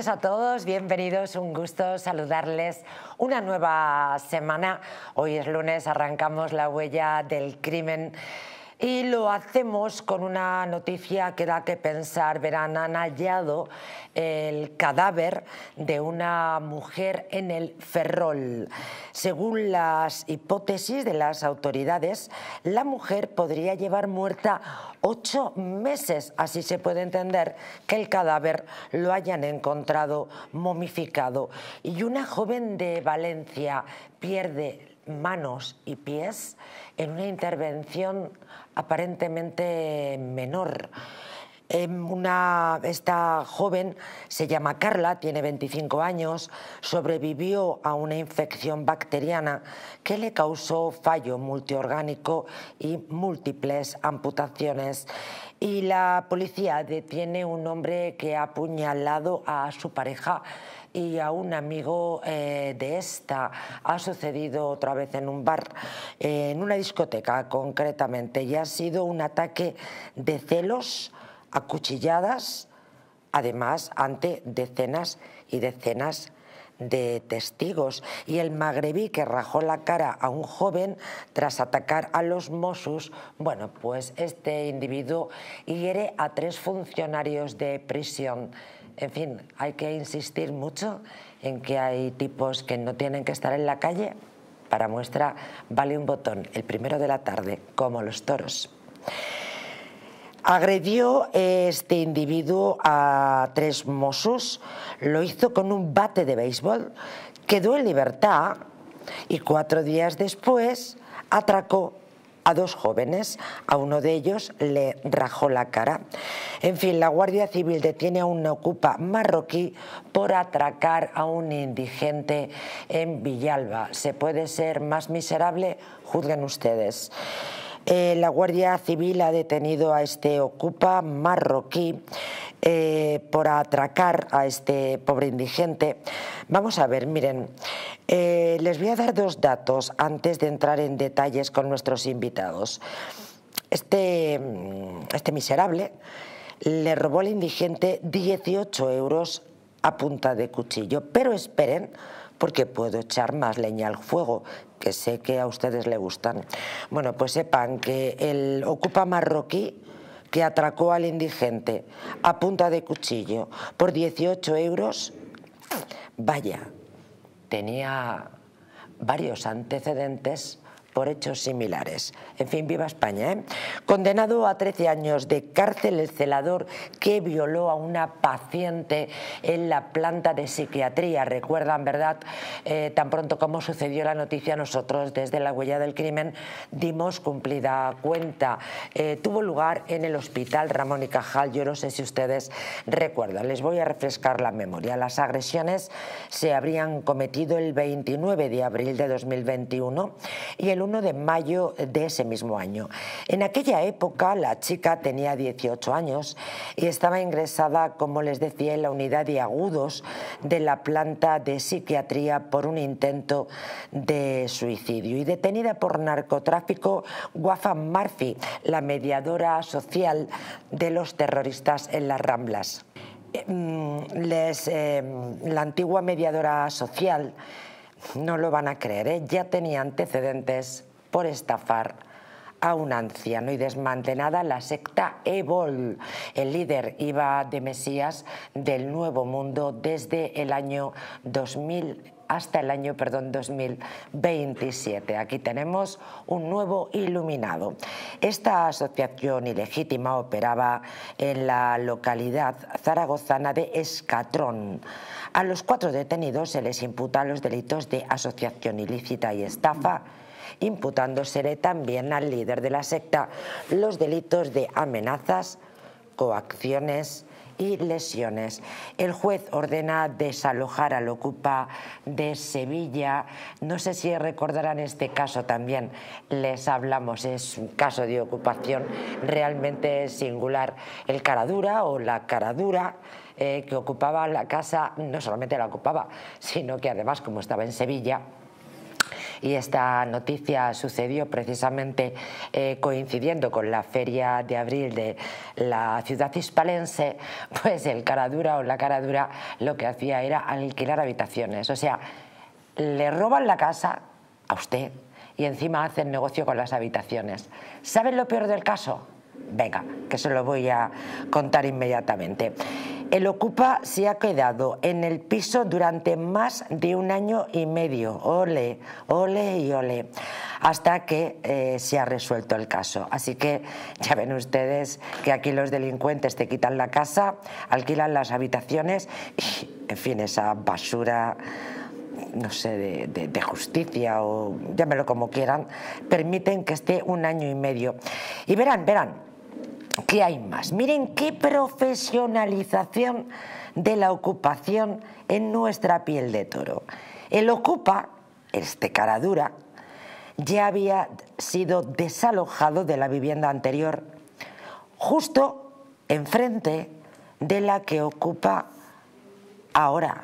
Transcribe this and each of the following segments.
A todos, bienvenidos, un gusto saludarles. Una nueva semana, hoy es lunes, arrancamos La Huella del Crimen y lo hacemos con una noticia que da que pensar. Verán, han hallado el cadáver de una mujer en el Ferrol. Según las hipótesis de las autoridades, la mujer podría llevar muerta 8 meses. Así se puede entender que el cadáver lo hayan encontrado momificado. Y una joven de Valencia pierde manos y pies en una intervención aparentemente menor. Esta joven se llama Carla, tiene 25 años, sobrevivió a una infección bacteriana que le causó fallo multiorgánico y múltiples amputaciones. Y la policía detiene a un hombre que ha apuñalado a su pareja y a un amigo de esta. Ha sucedido otra vez en un bar, en una discoteca concretamente, y ha sido un ataque de celos, acuchilladas, además ante decenas y decenas de testigos. Y el magrebí que rajó la cara a un joven tras atacar a los Mossos, bueno, pues este individuo hiere a 3 funcionarios de prisión. En fin, hay que insistir mucho en que hay tipos que no tienen que estar en la calle. Para muestra vale un botón, el primero de la tarde, como los toros. Agredió este individuo a 3 Mossos, lo hizo con un bate de béisbol, quedó en libertad y 4 días después atracó a 2 jóvenes. A uno de ellos le rajó la cara. En fin, la Guardia Civil detiene a un ocupa marroquí por atracar a un indigente en Villalba. ¿Se puede ser más miserable? Juzguen ustedes. La Guardia Civil ha detenido a este ocupa marroquí por atracar a este pobre indigente. Vamos a ver, miren, les voy a dar 2 datos antes de entrar en detalles con nuestros invitados. Este miserable le robó al indigente 18 euros a punta de cuchillo. Pero esperen, porque puedo echar más leña al fuego, que sé que a ustedes les gustan. Bueno, pues sepan que el ocupa marroquí que atracó al indigente a punta de cuchillo por 18 euros, vaya, tenía varios antecedentes por hechos similares. En fin, viva España, ¿eh? Condenado a 13 años de cárcel el celador que violó a una paciente en la planta de psiquiatría. Recuerdan, ¿verdad? Tan pronto como sucedió la noticia, nosotros desde La Huella del Crimen dimos cumplida cuenta. Tuvo lugar en el Hospital Ramón y Cajal. Yo no sé si ustedes recuerdan. Les voy a refrescar la memoria. Las agresiones se habrían cometido el 29 de abril de 2021 y el 1 de mayo de ese mismo año. En aquella época la chica tenía 18 años y estaba ingresada, como les decía, en la unidad de agudos de la planta de psiquiatría por un intento de suicidio, y detenida por narcotráfico Wafa Murphy, la mediadora social de los terroristas en las Ramblas. La antigua mediadora social, no lo van a creer, ¿eh? Ya tenía antecedentes por estafar a un anciano y desmantelada la secta Ebol. El líder iba de Mesías del Nuevo Mundo desde el año 2000 hasta el año 2027. Aquí tenemos un nuevo iluminado. Esta asociación ilegítima operaba en la localidad zaragozana de Escatrón. A los 4 detenidos se les imputan los delitos de asociación ilícita y estafa, imputándosele también al líder de la secta los delitos de amenazas, coacciones y lesiones. El juez ordena desalojar al ocupa de Sevilla. No sé si recordarán este caso también, les hablamos, es un caso de ocupación realmente singular. El caradura o la caradura que ocupaba la casa, no solamente la ocupaba, sino que además, como estaba en Sevilla, y esta noticia sucedió precisamente coincidiendo con la feria de abril de la ciudad hispalense, pues el caradura o la caradura lo que hacía era alquilar habitaciones. O sea, le roban la casa a usted y encima hacen negocio con las habitaciones. ¿Saben lo peor del caso? Venga, que se lo voy a contar inmediatamente. El ocupa se ha quedado en el piso durante más de 1 año y medio. Ole, ole y ole. Hasta que se ha resuelto el caso. Así que ya ven ustedes que aquí los delincuentes te quitan la casa, alquilan las habitaciones y, en fin, esa basura, no sé, de justicia o llámelo como quieran, permiten que esté 1 año y medio. Y verán, ¿qué hay más? Miren qué profesionalización de la ocupación en nuestra piel de toro. El ocupa, este caradura, ya había sido desalojado de la vivienda anterior, justo enfrente de la que ocupa ahora.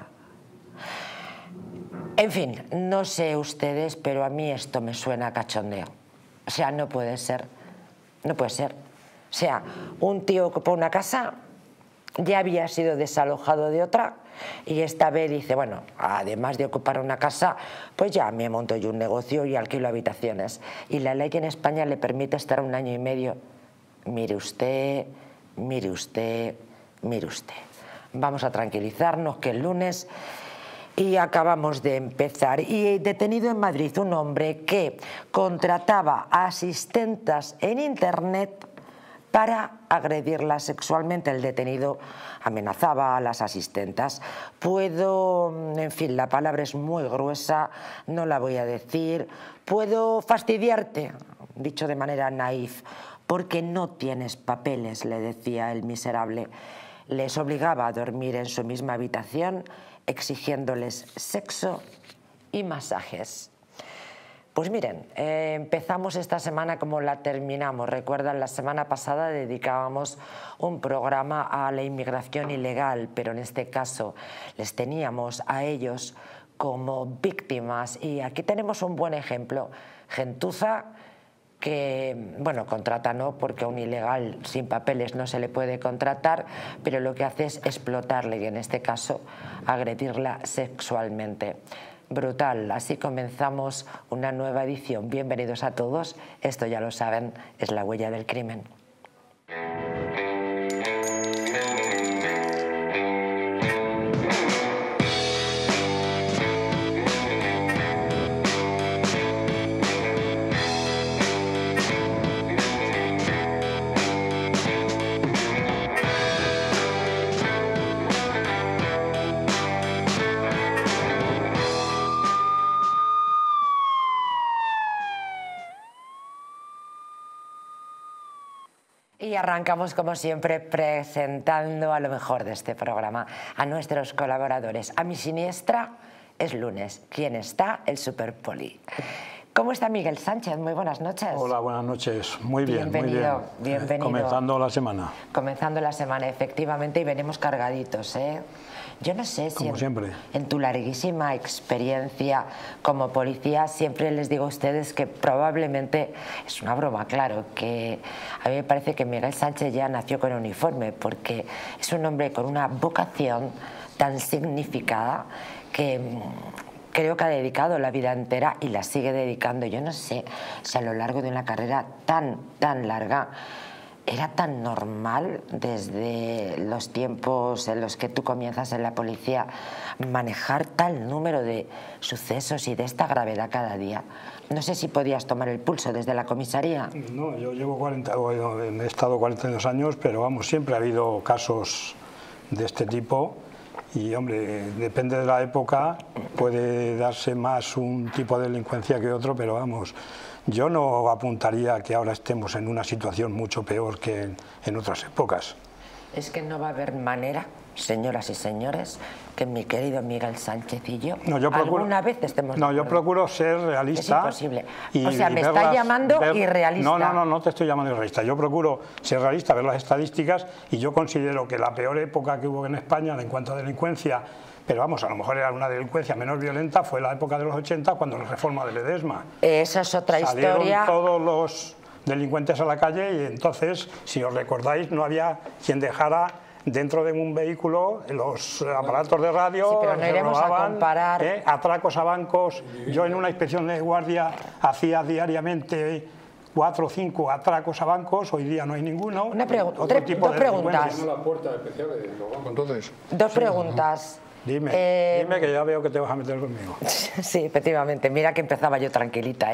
En fin, no sé ustedes, pero a mí esto me suena a cachondeo. O sea, no puede ser. No puede ser. O sea, un tío ocupó una casa, ya había sido desalojado de otra y esta vez dice, bueno, además de ocupar una casa, pues ya me monto yo un negocio y alquilo habitaciones. Y la ley en España le permite estar 1 año y medio. Mire usted, mire usted, mire usted. Vamos a tranquilizarnos que el lunes... Y acabamos de empezar. Y detenido en Madrid un hombre que contrataba asistentas en internet para agredirlas sexualmente. El detenido amenazaba a las asistentas. En fin, la palabra es muy gruesa, no la voy a decir. Puedo fastidiarte, dicho de manera naif, porque no tienes papeles, le decía el miserable. Les obligaba a dormir en su misma habitación, exigiéndoles sexo y masajes. Pues miren, empezamos esta semana como la terminamos. Recuerdan, la semana pasada dedicábamos un programa a la inmigración ilegal, pero en este caso les teníamos a ellos como víctimas. Y aquí tenemos un buen ejemplo. Gentuza, que, bueno, contrata no, porque a un ilegal sin papeles no se le puede contratar, pero lo que hace es explotarle y en este caso agredirla sexualmente. Brutal. Así comenzamos una nueva edición. Bienvenidos a todos. Esto ya lo saben, es La Huella del Crimen. Y arrancamos como siempre presentando a lo mejor de este programa, a nuestros colaboradores. A mi siniestra es lunes. ¿Quién está? El Superpoli. ¿Cómo está Miguel Sánchez? Muy buenas noches. Hola, buenas noches. Muy bien, bienvenido, muy bien. Bienvenido. Comenzando la semana. Comenzando la semana, efectivamente, y venimos cargaditos, ¿eh? Yo no sé si en tu larguísima experiencia como policía siempre les digo a ustedes que probablemente, es una broma, claro, que a mí me parece que Miguel Sánchez ya nació con uniforme, porque es un hombre con una vocación tan significada que creo que ha dedicado la vida entera y la sigue dedicando. Yo no sé si a lo largo de una carrera tan larga era tan normal desde los tiempos en los que tú comienzas en la policía manejar tal número de sucesos y de esta gravedad cada día. No sé si podías tomar el pulso desde la comisaría. No, yo llevo he estado 42 años, pero vamos, siempre ha habido casos de este tipo. Y hombre, depende de la época, puede darse más un tipo de delincuencia que otro, pero vamos, yo no apuntaría que ahora estemos en una situación mucho peor que en otras épocas. Es que no va a haber manera señoras y señores, que mi querido Miguel Sánchez y yo No, yo procuro, alguna vez estemos no, yo procuro ser realista. Es imposible. O sea, me está llamando irrealista. No te estoy llamando irrealista. Yo procuro ser realista, ver las estadísticas, y yo considero que la peor época que hubo en España en cuanto a delincuencia, pero vamos, a lo mejor era una delincuencia menos violenta, fue la época de los 80, cuando la reforma de Ledesma. Esa es otra historia. Salieron todos los delincuentes a la calle, y entonces, si os recordáis, no había quien dejara dentro de un vehículo los aparatos de radio, sí, pero no iremos a comparar. Atracos a bancos. Yo en una inspección de guardia hacía diariamente 4 o 5 atracos a bancos, hoy día no hay ninguno. Dos preguntas. Dos preguntas. Dime que ya veo que te vas a meter conmigo. Sí, efectivamente, mira que empezaba yo tranquilita.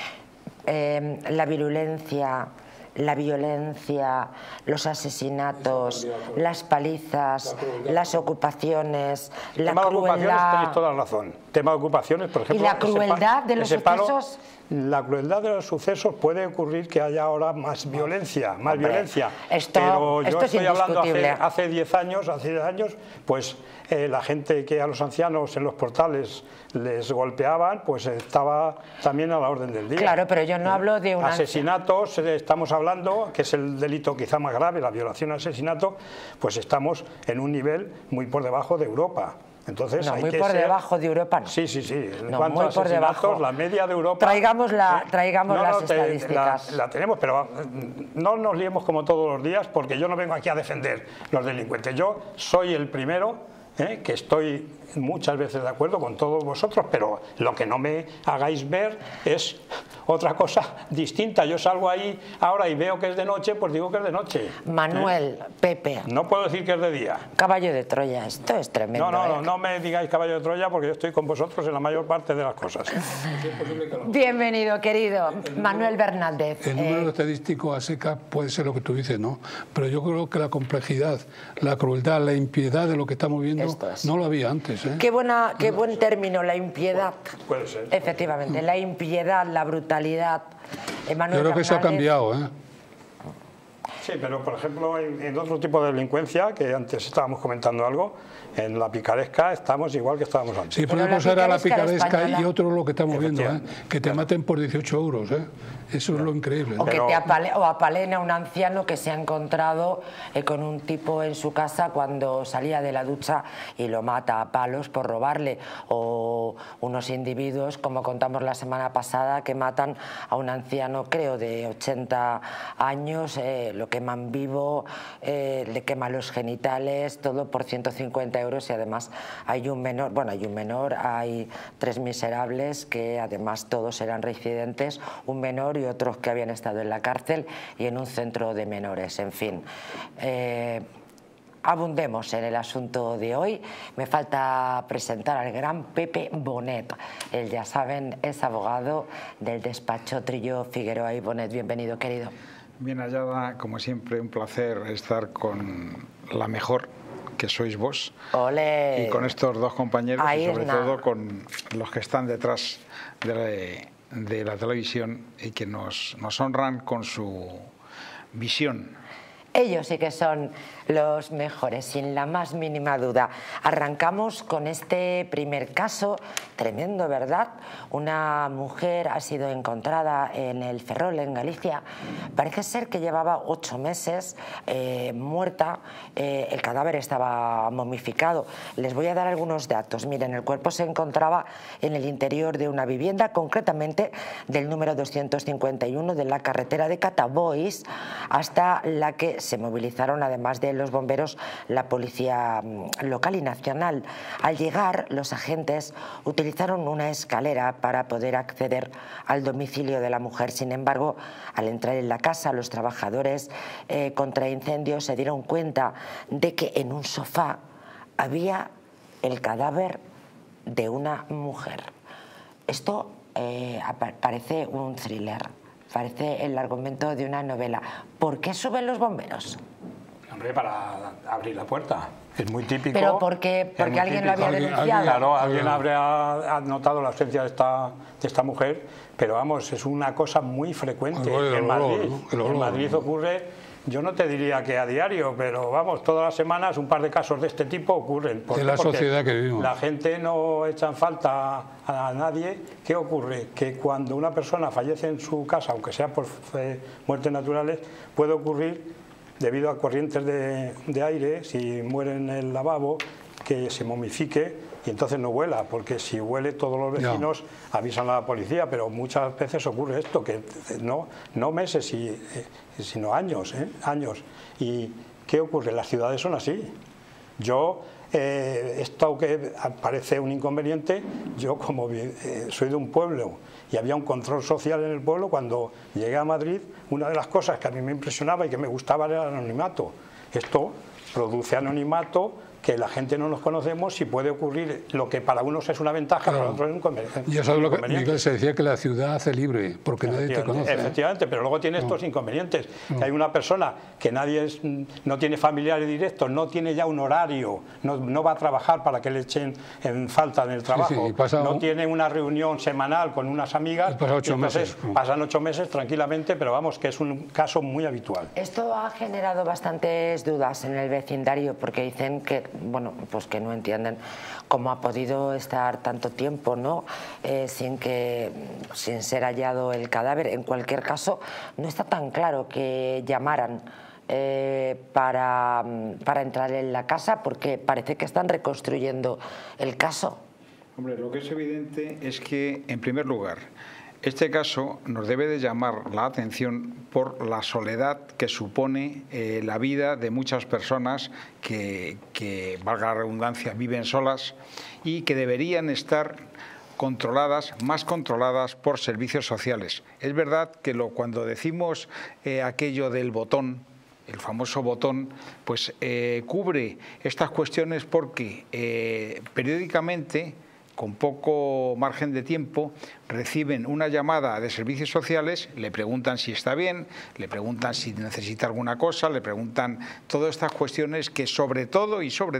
La virulencia, la violencia, los asesinatos, las palizas, las ocupaciones, la crueldad. Tenéis toda la razón. Tema de ocupaciones, por ejemplo. ¿Y la crueldad de los sucesos? La crueldad de los sucesos puede ocurrir que haya ahora más violencia, Pero yo estoy hablando hace 10 años, pues la gente que a los ancianos en los portales les golpeaban, pues estaba también a la orden del día. Claro, pero yo no hablo de asesinatos, estamos hablando, que es el delito quizá más grave, la violación al asesinato, pues estamos en un nivel muy por debajo de Europa. Entonces, muy por debajo de Europa. No. Sí. En cuanto a asesinatos, la media de Europa... Traigamos las estadísticas. La tenemos, pero no nos liemos como todos los días, porque yo no vengo aquí a defender los delincuentes. Yo soy el primero que estoy muchas veces de acuerdo con todos vosotros, pero lo que no me hagáis ver es otra cosa distinta. Yo salgo ahí ahora y veo que es de noche, pues digo que es de noche. Manuel, Pepe. No puedo decir que es de día. Caballo de Troya, esto es tremendo. No me digáis caballo de Troya, porque yo estoy con vosotros en la mayor parte de las cosas. Bienvenido, querido Manuel Bernáldez. El número estadístico a seca puede ser lo que tú dices, ¿no? Pero yo creo que la complejidad, la crueldad, la impiedad de lo que estamos viendo no lo había antes. Qué buen término, la impiedad. Puede ser. Efectivamente, la impiedad, la brutalidad. Yo creo que eso ha cambiado, Sí, pero por ejemplo en otro tipo de delincuencia, que antes estábamos comentando algo, en la picaresca estamos igual que estábamos antes. Sí, pero una cosa era la picaresca y otro lo que estamos viendo, que te maten por 18 euros, eso es lo increíble. O que apalen a un anciano que se ha encontrado con un tipo en su casa cuando salía de la ducha y lo mata a palos por robarle, o unos individuos, como contamos la semana pasada, que matan a un anciano, creo, de 80 años, lo queman vivo, le queman los genitales, todo por 150 euros, y además hay un menor, hay 3 miserables que además todos eran reincidentes, un menor y otros que habían estado en la cárcel y en un centro de menores. En fin, abundemos en el asunto de hoy. Me falta presentar al gran Pepe Bonet. Él, ya saben, es abogado del despacho Trillo, Figueroa y Bonet. Bienvenido, querido. Bien hallada, como siempre, un placer estar con la mejor, que sois vos. ¡Olé! Y con estos dos compañeros, ahí y sobre todo con los que están detrás de la televisión y que nos honran con su visión. Ellos sí que son los mejores, sin la más mínima duda. Arrancamos con este primer caso, tremendo, ¿verdad? Una mujer ha sido encontrada en el Ferrol, en Galicia. Parece ser que llevaba 8 meses muerta. El cadáver estaba momificado. Les voy a dar algunos datos. Miren, el cuerpo se encontraba en el interior de una vivienda, concretamente del número 251 de la carretera de Catabois, hasta la que se movilizaron, además de los bomberos, la policía local y nacional. Al llegar, los agentes utilizaron una escalera para poder acceder al domicilio de la mujer. Sin embargo, al entrar en la casa, los trabajadores contra incendios se dieron cuenta de que en un sofá había el cadáver de una mujer. Esto parece un thriller. Parece el argumento de una novela. ¿Por qué suben los bomberos? Hombre, para abrir la puerta. Es muy típico. ¿Pero porque alguien lo había denunciado? Claro, alguien habría notado la ausencia de esta mujer, pero vamos, es una cosa muy frecuente en Madrid. En Madrid ocurre Yo no te diría que a diario, pero vamos, todas las semanas un par de casos de este tipo ocurren. En la sociedad que vivimos. La gente no echa en falta a nadie. ¿Qué ocurre? Que cuando una persona fallece en su casa, aunque sea por muertes naturales, puede ocurrir debido a corrientes de aire, si muere en el lavabo, que se momifique y entonces no huela, porque si huele todos los vecinos avisan a la policía, pero muchas veces ocurre esto, que no meses, sino años, años. ¿Y qué ocurre? Las ciudades son así. Yo, esto que parece un inconveniente, yo como soy de un pueblo y había un control social en el pueblo, cuando llegué a Madrid, una de las cosas que a mí me impresionaba y que me gustaba era el anonimato. Esto produce anonimato, que la gente no nos conocemos y puede ocurrir lo que para unos es una ventaja, para otros es un inconveniente. Ya sabes lo que Miguel se decía, que la ciudad hace libre, porque nadie te conoce. Efectivamente, pero luego tiene estos inconvenientes. Que hay una persona que no tiene familiares directos, no tiene ya un horario, no va a trabajar para que le echen en falta en el trabajo, no tiene una reunión semanal con unas amigas, pasan 8 meses tranquilamente, pero vamos, que es un caso muy habitual. Esto ha generado bastantes dudas en el vecindario, porque dicen que bueno, pues que no entienden cómo ha podido estar tanto tiempo, ¿no? Sin ser hallado el cadáver. En cualquier caso, no está tan claro que llamaran para entrar en la casa, porque parece que están reconstruyendo el caso. Hombre, lo que es evidente es que, en primer lugar, este caso nos debe de llamar la atención por la soledad que supone la vida de muchas personas que, valga la redundancia, viven solas y que deberían estar más controladas por servicios sociales. Es verdad que cuando decimos aquello del botón, el famoso botón, pues cubre estas cuestiones porque periódicamente, con poco margen de tiempo, reciben una llamada de servicios sociales, le preguntan si está bien, le preguntan si necesita alguna cosa, le preguntan todas estas cuestiones que sobre todo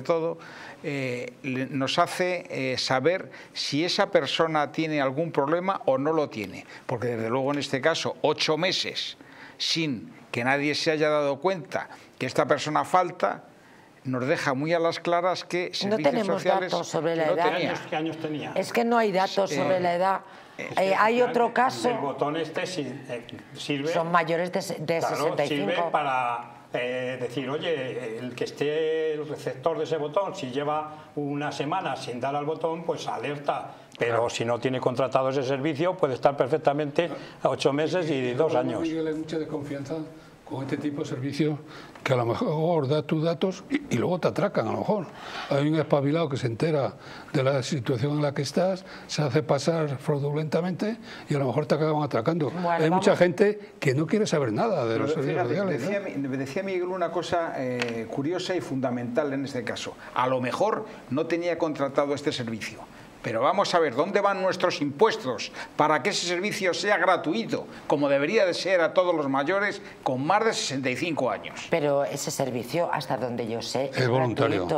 nos hace saber si esa persona tiene algún problema o no lo tiene. Porque desde luego en este caso 8 meses sin que nadie se haya dado cuenta que esta persona falta, nos deja muy a las claras que servicios no tenemos sociales datos sobre la edad. ¿Qué años tenía? Es que no hay datos sobre la edad. Hay otro caso. El botón este sirve. Son mayores de 65. Sirve para decir, oye, el que esté el receptor de ese botón, si lleva una semana sin dar al botón, pues alerta. Pero si no tiene contratado ese servicio, puede estar perfectamente 8 meses y 2 años. Miguel, hay mucha desconfianza con este tipo de servicio, que a lo mejor da tus datos y luego te atracan. A lo mejor hay un espabilado que se entera de la situación en la que estás, se hace pasar fraudulentamente y a lo mejor te acaban atracando. Bueno, hay mucha gente que no quiere saber nada de los servicios sociales. Decía Miguel una cosa curiosa y fundamental en este caso. A lo mejor no tenía contratado este servicio. Pero vamos a ver, ¿dónde van nuestros impuestos para que ese servicio sea gratuito, como debería de ser a todos los mayores con más de 65 años? Pero ese servicio, hasta donde yo sé, es voluntario.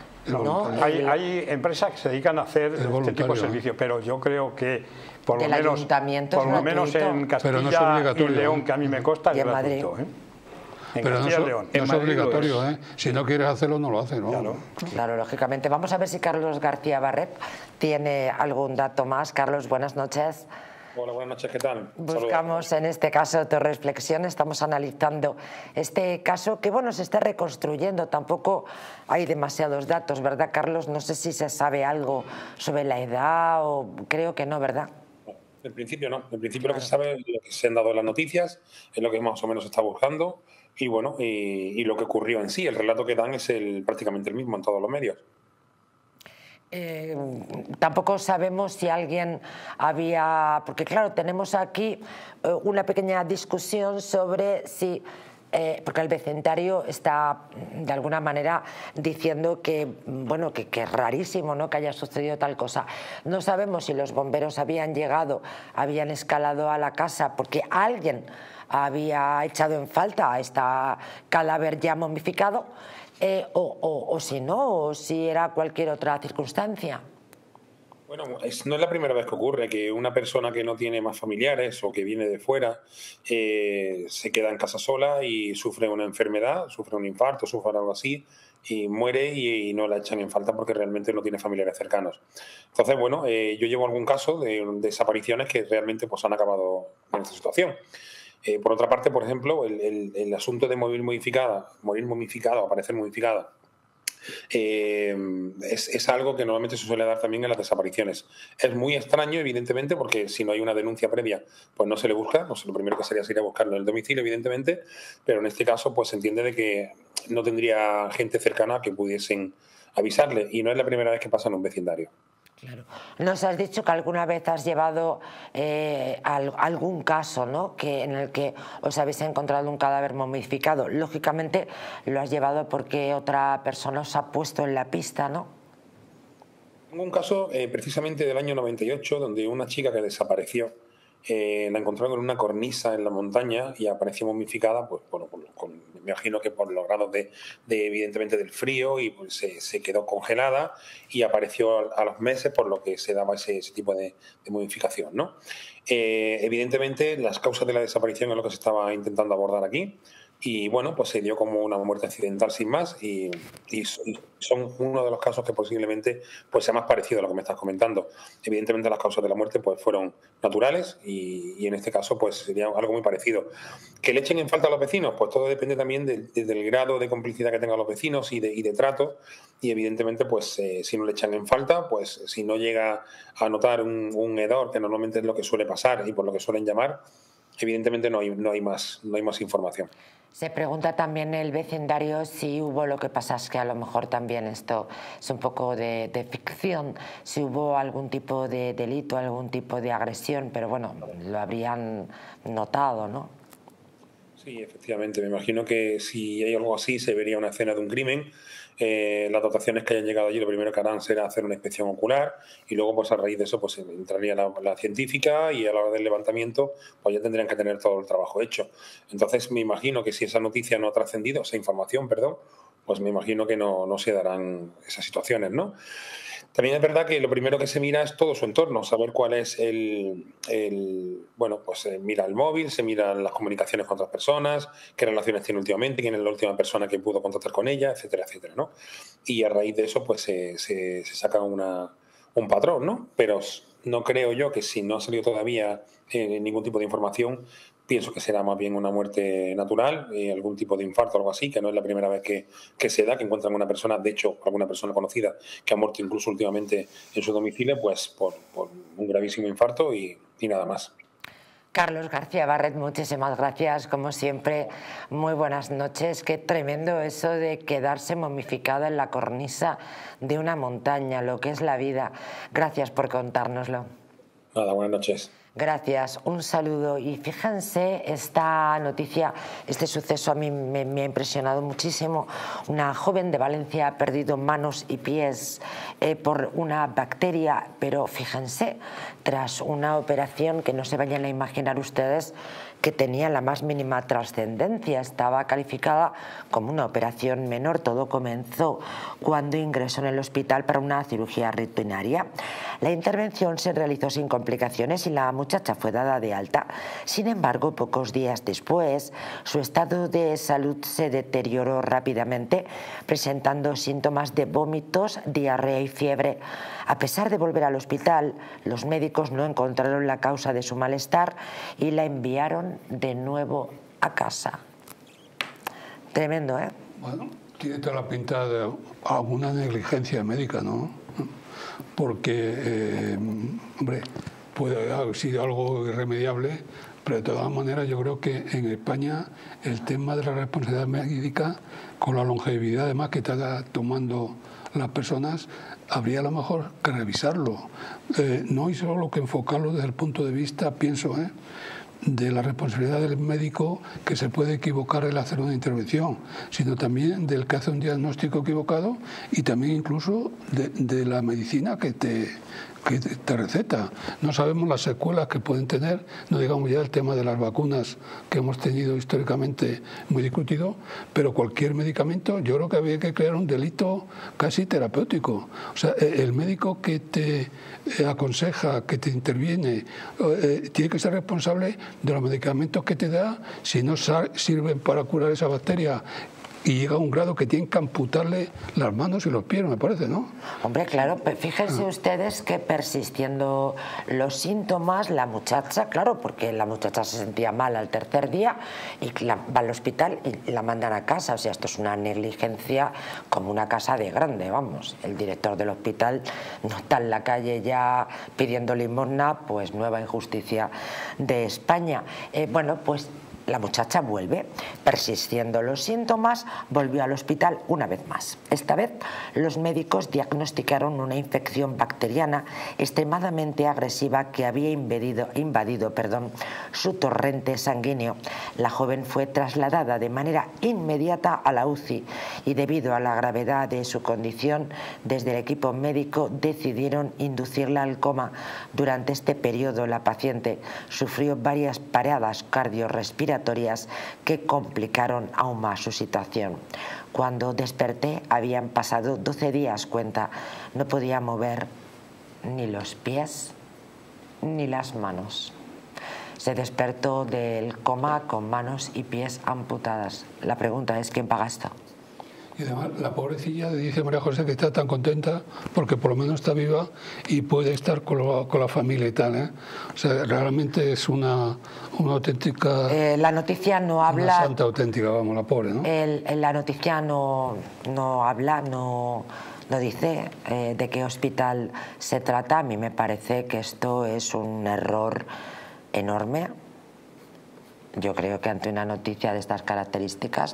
Hay empresas que se dedican a hacer este tipo de servicios, pero yo creo que por lo menos en Castilla y León, que a mí me consta, es gratuito. Pero no es obligatorio, ¿eh? Si no quieres hacerlo, no lo haces, ¿no? Claro, lógicamente. Vamos a ver si Carlos García Barret tiene algún dato más. Carlos, buenas noches. Hola, buenas noches, ¿qué tal? Buscamos en este caso tu reflexión, estamos analizando este caso que, bueno, se está reconstruyendo, tampoco hay demasiados datos, ¿verdad, Carlos? No sé si se sabe algo sobre la edad o creo que no, ¿verdad? En principio no, en principio lo que se sabe es lo que se han dado en las noticias, es lo que más o menos se está buscando y bueno, y lo que ocurrió en sí, el relato que dan es prácticamente el mismo en todos los medios. Tampoco sabemos si alguien había, porque claro, tenemos aquí una pequeña discusión sobre si, porque el vecindario está de alguna manera diciendo que, bueno, que es rarísimo, ¿no?, que haya sucedido tal cosa. No sabemos si los bomberos habían llegado, habían escalado a la casa porque alguien había echado en falta a esta cadáver ya momificado, o si no, o si era cualquier otra circunstancia. Bueno, no es la primera vez que ocurre que una persona que no tiene más familiares o que viene de fuera se queda en casa sola y sufre una enfermedad, sufre un infarto, sufre algo así y muere y no la echan en falta porque realmente no tiene familiares cercanos. Entonces, bueno, yo llevo algún caso de desapariciones que realmente pues, han acabado en esta situación. Por otra parte, por ejemplo, el asunto de morir momificado, aparecer momificada, es algo que normalmente se suele dar también en las desapariciones. Es muy extraño, evidentemente, porque si no hay una denuncia previa, pues no se le busca. No sé, lo primero que sería sería buscarlo en el domicilio, evidentemente, pero en este caso pues se entiende de que no tendría gente cercana que pudiesen avisarle, y no es la primera vez que pasa en un vecindario. Claro. Nos has dicho que alguna vez has llevado algún caso, ¿no?, en el que os habéis encontrado un cadáver momificado. Lógicamente lo has llevado porque otra persona os ha puesto en la pista, ¿no? Tengo un caso precisamente del año 98 donde una chica que desapareció la encontraron en una cornisa en la montaña y apareció momificada, pues me imagino que por los grados evidentemente del frío, y pues, se quedó congelada y apareció a los meses, por lo que se daba ese tipo de momificación, ¿no? Evidentemente las causas de la desaparición es lo que se estaba intentando abordar aquí. Y bueno, pues se dio como una muerte accidental sin más, y son uno de los casos que posiblemente pues sea más parecido a lo que me estás comentando. Evidentemente las causas de la muerte pues fueron naturales y en este caso pues sería algo muy parecido. ¿Que le echen en falta a los vecinos? Pues todo depende también del grado de complicidad que tengan los vecinos y de trato, y evidentemente pues si no le echan en falta, pues si no llega a notar un hedor, que normalmente es lo que suele pasar y por lo que suelen llamar, evidentemente no hay más información. Se pregunta también el vecindario si hubo, lo que pasa es que a lo mejor también esto es un poco de ficción, si hubo algún tipo de delito, algún tipo de agresión, pero bueno, lo habrían notado, ¿no? Sí, efectivamente. Me imagino que si hay algo así se vería una escena de un crimen. Las dotaciones que hayan llegado allí, lo primero que harán será hacer una inspección ocular, y luego pues a raíz de eso pues entraría la científica, y a la hora del levantamiento pues ya tendrían que tener todo el trabajo hecho. Entonces me imagino que si esa noticia no ha trascendido, esa información, perdón, pues me imagino que no se darán esas situaciones, ¿no? También es verdad que lo primero que se mira es todo su entorno, saber cuál es bueno, pues se mira el móvil, se miran las comunicaciones con otras personas, qué relaciones tiene últimamente, quién es la última persona que pudo contactar con ella, etcétera, etcétera, ¿no? Y a raíz de eso pues se saca un patrón, ¿no? Pero no creo yo que, si no ha salido todavía ningún tipo de información, pienso que será más bien una muerte natural, algún tipo de infarto o algo así, que no es la primera vez que se da, que encuentran una persona, de hecho, alguna persona conocida que ha muerto incluso últimamente en su domicilio, pues por un gravísimo infarto y nada más. Carlos García Barret, muchísimas gracias, como siempre, muy buenas noches. Qué tremendo eso de quedarse momificada en la cornisa de una montaña, lo que es la vida. Gracias por contárnoslo. Nada, buenas noches. Gracias, un saludo. Y fíjense, esta noticia, este suceso a mí me ha impresionado muchísimo. Una joven de Valencia ha perdido manos y pies por una bacteria, pero fíjense, tras una operación que no se vayan a imaginar ustedes que tenía la más mínima trascendencia, estaba calificada como una operación menor. Todo comenzó cuando ingresó en el hospital para una cirugía rutinaria. La intervención se realizó sin complicaciones y la muchacha fue dada de alta. Sin embargo, pocos días después, su estado de salud se deterioró rápidamente, presentando síntomas de vómitos, diarrea y fiebre. A pesar de volver al hospital, los médicos no encontraron la causa de su malestar y la enviaron de nuevo a casa. Tremendo, ¿eh? Bueno, tiene toda la pinta de alguna negligencia médica, ¿no? Porque, hombre, puede haber sido algo irremediable, pero de todas maneras yo creo que en España el tema de la responsabilidad médica, con la longevidad además que está tomando las personas, habría a lo mejor que revisarlo. No hay solo que enfocarlo desde el punto de vista, pienso, de la responsabilidad del médico que se puede equivocar al hacer una intervención, sino también del que hace un diagnóstico equivocado y también incluso de la medicina que te receta. No sabemos las secuelas que pueden tener, no digamos ya el tema de las vacunas que hemos tenido históricamente muy discutido, pero cualquier medicamento yo creo que había que crear un delito casi terapéutico. O sea, el médico que te aconseja, que te interviene, tiene que ser responsable de los medicamentos que te da si no sirven para curar esa bacteria. Y llega a un grado que tienen que amputarle las manos y los pies, me parece, ¿no? Hombre, claro, fíjense ustedes que persistiendo los síntomas, la muchacha, claro, porque la muchacha se sentía mal al tercer día y va al hospital y la mandan a casa. O sea, esto es una negligencia como una casa de grande, vamos. El director del hospital no está en la calle ya pidiendo limosna, pues nueva injusticia de España. Bueno, pues la muchacha vuelve, persistiendo los síntomas, volvió al hospital una vez más. Esta vez los médicos diagnosticaron una infección bacteriana extremadamente agresiva que había invadido su torrente sanguíneo. La joven fue trasladada de manera inmediata a la UCI y debido a la gravedad de su condición, desde el equipo médico decidieron inducirla al coma. Durante este periodo la paciente sufrió varias paradas cardiorrespiratorias que complicaron aún más su situación. Cuando desperté habían pasado 12 días, cuenta. No podía mover ni los pies ni las manos. Se despertó del coma con manos y pies amputadas. La pregunta es, ¿quién paga esto? Y además la pobrecilla dice María José que está tan contenta porque por lo menos está viva y puede estar con la familia y tal, ¿eh? O sea, realmente es una auténtica... la noticia no habla... Una santa auténtica, vamos, la pobre, ¿no? La noticia no habla, no dice de qué hospital se trata. A mí me parece que esto es un error enorme. Yo creo que ante una noticia de estas características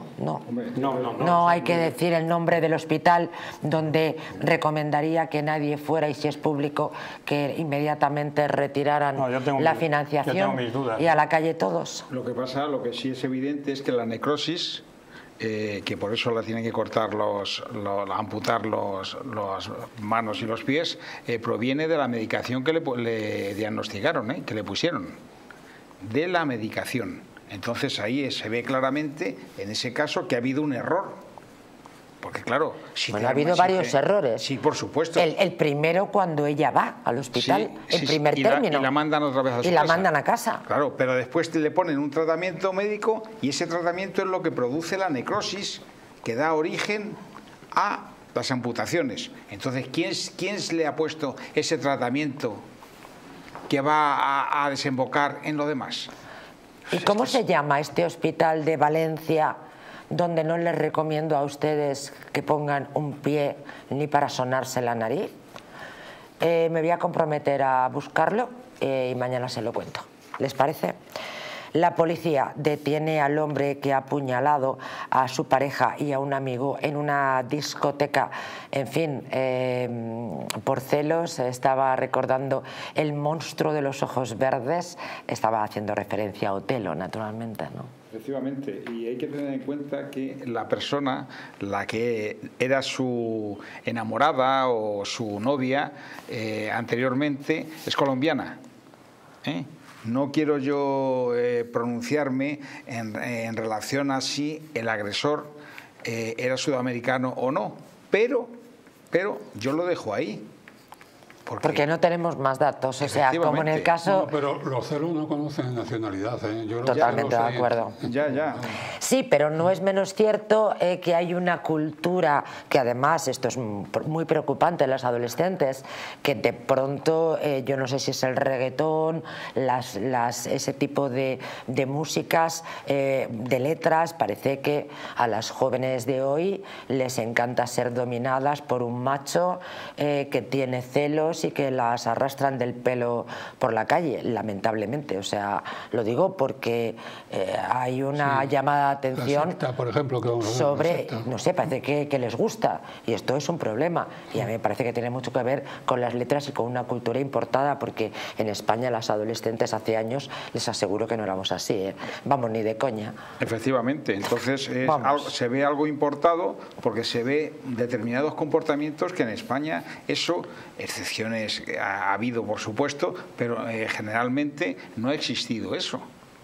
no hay que decir el nombre del hospital, donde recomendaría que nadie fuera, y si es público que inmediatamente retiraran la financiación y a la calle todos. Lo que sí es evidente es que la necrosis, que por eso la tienen que cortar amputar las manos y los pies, proviene de la medicación que le diagnosticaron, que le pusieron. De la medicación. Entonces ahí se ve claramente, en ese caso, que ha habido un error. Porque claro... ha habido varios errores. Sí, por supuesto. El primero cuando ella va al hospital, primer término. Y la mandan otra vez a su casa. Y la mandan a casa. Claro, pero después le ponen un tratamiento médico y ese tratamiento es lo que produce la necrosis, que da origen a las amputaciones. Entonces, ¿quién le ha puesto ese tratamiento que va a desembocar en lo demás? ¿Y cómo se llama este hospital de Valencia, donde no les recomiendo a ustedes que pongan un pie ni para sonarse la nariz? Me voy a comprometer a buscarlo y mañana se lo cuento. ¿Les parece? La policía detiene al hombre que ha apuñalado a su pareja y a un amigo en una discoteca. En fin, por celos, estaba recordando El monstruo de los ojos verdes. Estaba haciendo referencia a Otelo, naturalmente, ¿no? Efectivamente, y hay que tener en cuenta que la persona, la que era su enamorada o su novia anteriormente, es colombiana, No quiero yo pronunciarme en relación a si el agresor era sudamericano o no, pero yo lo dejo ahí. Porque no tenemos más datos, o sea, como en el caso... No, pero los celos no conocen nacionalidad, Yo totalmente de acuerdo. Ya. Sí, pero no es menos cierto que hay una cultura, que además esto es muy preocupante en los adolescentes, que de pronto, yo no sé si es el reggaetón, ese tipo de músicas, de letras, parece que a las jóvenes de hoy les encanta ser dominadas por un macho que tiene celos celos y que las arrastran del pelo por la calle, lamentablemente. O sea, lo digo porque hay una llamada de atención, la secta, por ejemplo, que sobre, no sé, parece que les gusta, y esto es un problema. Y a mí me parece que tiene mucho que ver con las letras y con una cultura importada, porque en España las adolescentes hace años, les aseguro que no éramos así, ¿eh? Vamos, ni de coña. Efectivamente, entonces se ve algo importado porque se ve determinados comportamientos que en España, eso, excepciones ha habido por supuesto, pero generalmente no ha existido eso.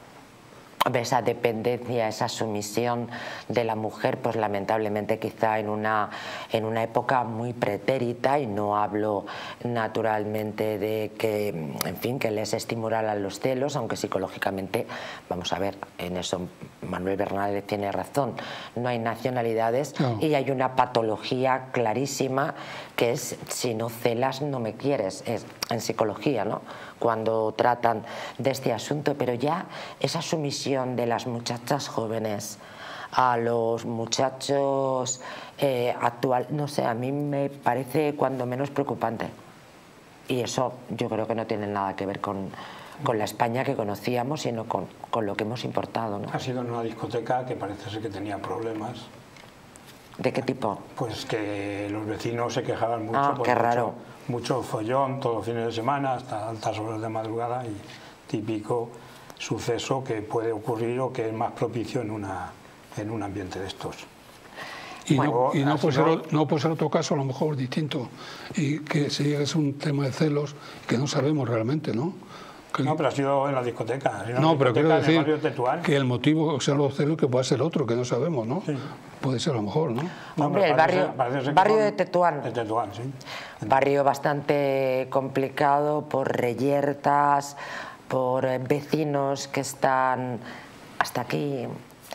Esa dependencia, esa sumisión de la mujer, pues lamentablemente quizá en una época muy pretérita, y no hablo naturalmente de que, en fin, que les estimularan los celos, aunque psicológicamente, vamos a ver, en eso Manuel Bernal tiene razón, no hay nacionalidades y hay una patología clarísima que es: si no celas no me quieres, es en psicología, ¿no?, cuando tratan de este asunto. Pero ya esa sumisión de las muchachas jóvenes a los muchachos actual, no sé, a mí me parece cuando menos preocupante, y eso yo creo que no tiene nada que ver con la España que conocíamos, sino con lo que hemos importado, ¿no? Ha sido en una discoteca que parece ser que tenía problemas. ¿De qué tipo? Pues que los vecinos se quejaban mucho. Ah, qué raro. Mucho follón todos los fines de semana hasta altas horas de madrugada, y típico suceso que puede ocurrir o que es más propicio en un ambiente de estos. Y no puede ser otro caso a lo mejor distinto, y que si es un tema de celos que no sabemos realmente, ¿no? No, pero ha sido en la discoteca. No, pero quiero decir que el motivo sean los celos, que puede ser otro, que no sabemos, ¿no? Sí. Puede ser a lo mejor, ¿no? Hombre, el barrio de Tetuán. De Tetuán, sí. Barrio bastante complicado por reyertas, por vecinos que están hasta aquí.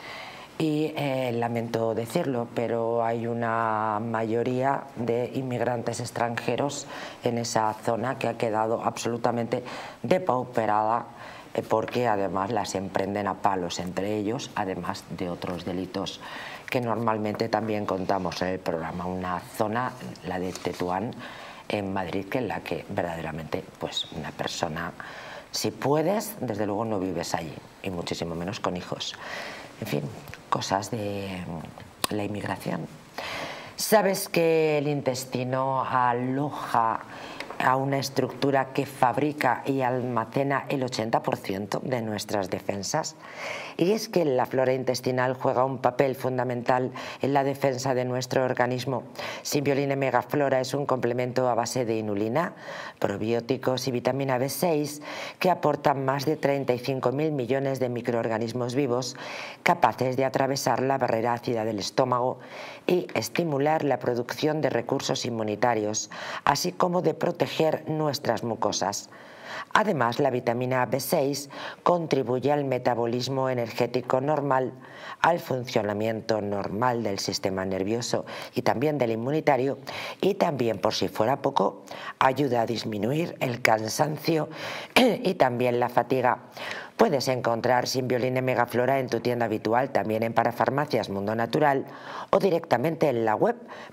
Y lamento decirlo, pero hay una mayoría de inmigrantes extranjeros en esa zona que ha quedado absolutamente depauperada, porque además las emprenden a palos entre ellos, además de otros delitos que normalmente también contamos en el programa. Una zona, la de Tetuán, en Madrid, que en la que verdaderamente, pues, una persona, si puedes, desde luego no vives allí, y muchísimo menos con hijos. En fin, cosas de la inmigración. ¿Sabes que el intestino aloja a una estructura que fabrica y almacena el 80% de nuestras defensas? Y es que la flora intestinal juega un papel fundamental en la defensa de nuestro organismo. Symbiolina Megaflora es un complemento a base de inulina, probióticos y vitamina B6 que aportan más de 35.000 millones de microorganismos vivos capaces de atravesar la barrera ácida del estómago y estimular la producción de recursos inmunitarios, así como de proteger nuestras mucosas. Además, la vitamina B6 contribuye al metabolismo energético normal, al funcionamiento normal del sistema nervioso y también del inmunitario, y también, por si fuera poco, ayuda a disminuir el cansancio y también la fatiga. Puedes encontrar Symbiolina Megaflora en tu tienda habitual, también en Parafarmacias Mundo Natural o directamente en la web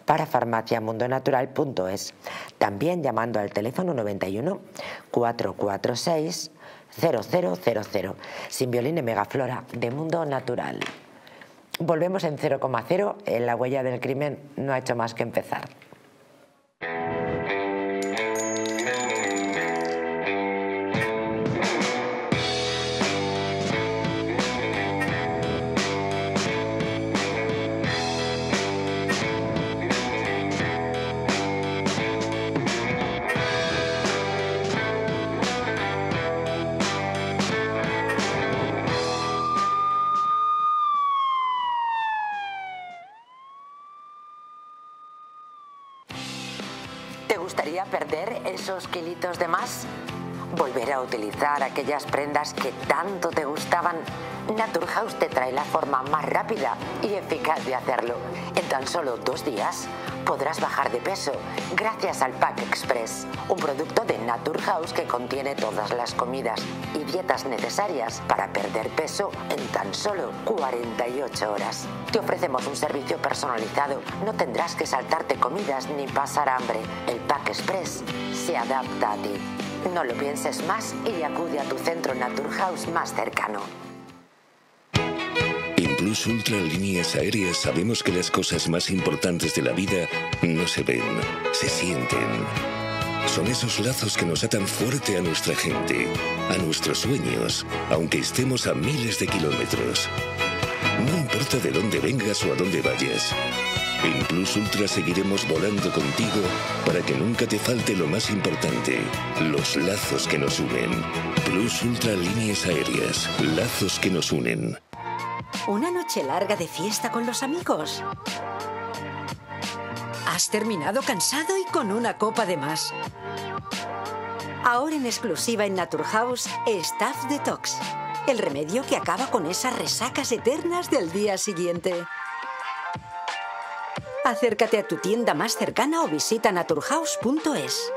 parafarmaciamundonatural.es. También llamando al teléfono 91 446 0000. Symbiolina Megaflora de Mundo Natural. Volvemos en 0,0. En La huella del crimen no ha hecho más que empezar. ¿Te gustaría perder esos kilitos de más? ¿Volver a utilizar aquellas prendas que tanto te gustaban? Naturhaus te trae la forma más rápida y eficaz de hacerlo. En tan solo 2 días podrás bajar de peso gracias al Pack Express, un producto de Naturhaus que contiene todas las comidas y dietas necesarias para perder peso en tan solo 48 horas. Te ofrecemos un servicio personalizado, no tendrás que saltarte comidas ni pasar hambre. El Pack Express se adapta a ti. No lo pienses más y acude a tu centro Naturhaus más cercano. En Plus Ultra Líneas Aéreas sabemos que las cosas más importantes de la vida no se ven, se sienten. Son esos lazos que nos atan fuerte a nuestra gente, a nuestros sueños, aunque estemos a miles de kilómetros. No importa de dónde vengas o a dónde vayas. En Plus Ultra seguiremos volando contigo para que nunca te falte lo más importante, los lazos que nos unen. Plus Ultra Líneas Aéreas, lazos que nos unen. ¿Una noche larga de fiesta con los amigos? ¿Has terminado cansado y con una copa de más? Ahora en exclusiva en Naturhaus, Staff Detox, el remedio que acaba con esas resacas eternas del día siguiente. Acércate a tu tienda más cercana o visita naturhaus.es.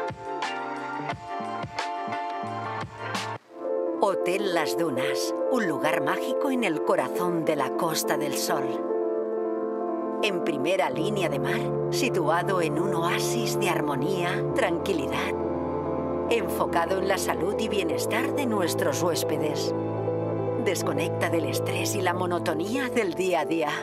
Hotel Las Dunas, un lugar mágico en el corazón de la Costa del Sol. En primera línea de mar, situado en un oasis de armonía, tranquilidad, enfocado en la salud y bienestar de nuestros huéspedes. Desconecta del estrés y la monotonía del día a día.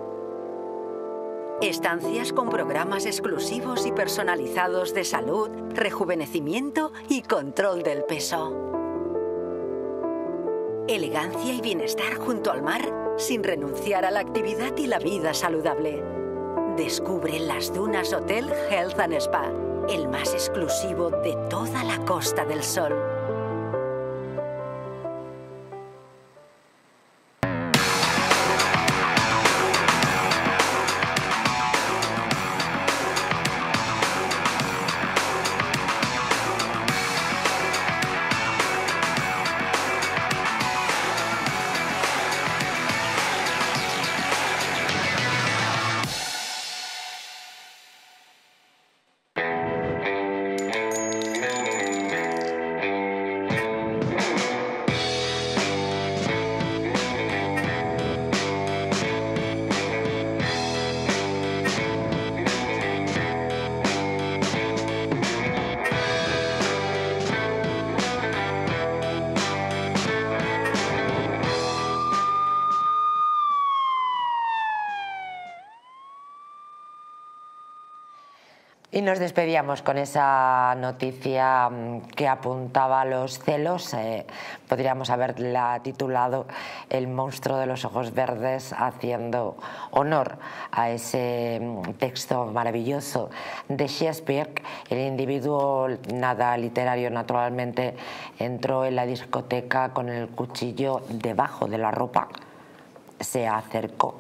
Estancias con programas exclusivos y personalizados de salud, rejuvenecimiento y control del peso. Elegancia y bienestar junto al mar, sin renunciar a la actividad y la vida saludable. Descubre Las Dunas Hotel Health and Spa, el más exclusivo de toda la Costa del Sol. Y nos despedíamos con esa noticia que apuntaba a los celos. Podríamos haberla titulado El monstruo de los ojos verdes, haciendo honor a ese texto maravilloso de Shakespeare. El individuo, nada literario naturalmente, entró en la discoteca con el cuchillo debajo de la ropa. Se acercó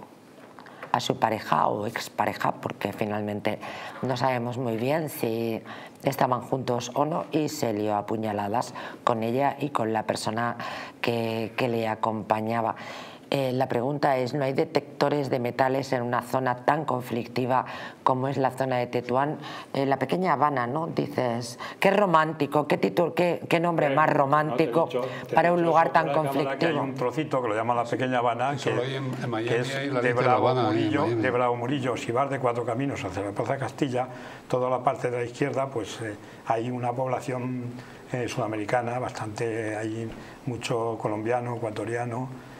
a su pareja o expareja, porque finalmente no sabemos muy bien si estaban juntos o no, y se lió a puñaladas con ella y con la persona que le acompañaba. La pregunta es, ¿no hay detectores de metales en una zona tan conflictiva como es la zona de Tetuán? La pequeña Habana, ¿no? Dices, qué romántico, qué nombre más romántico para un lugar tan conflictivo. Hay un trocito que lo llaman la pequeña Habana, que es de Bravo Murillo. Si vas de Cuatro Caminos hacia la Plaza Castilla, toda la parte de la izquierda, pues hay una población sudamericana, bastante, hay mucho colombiano, ecuatoriano,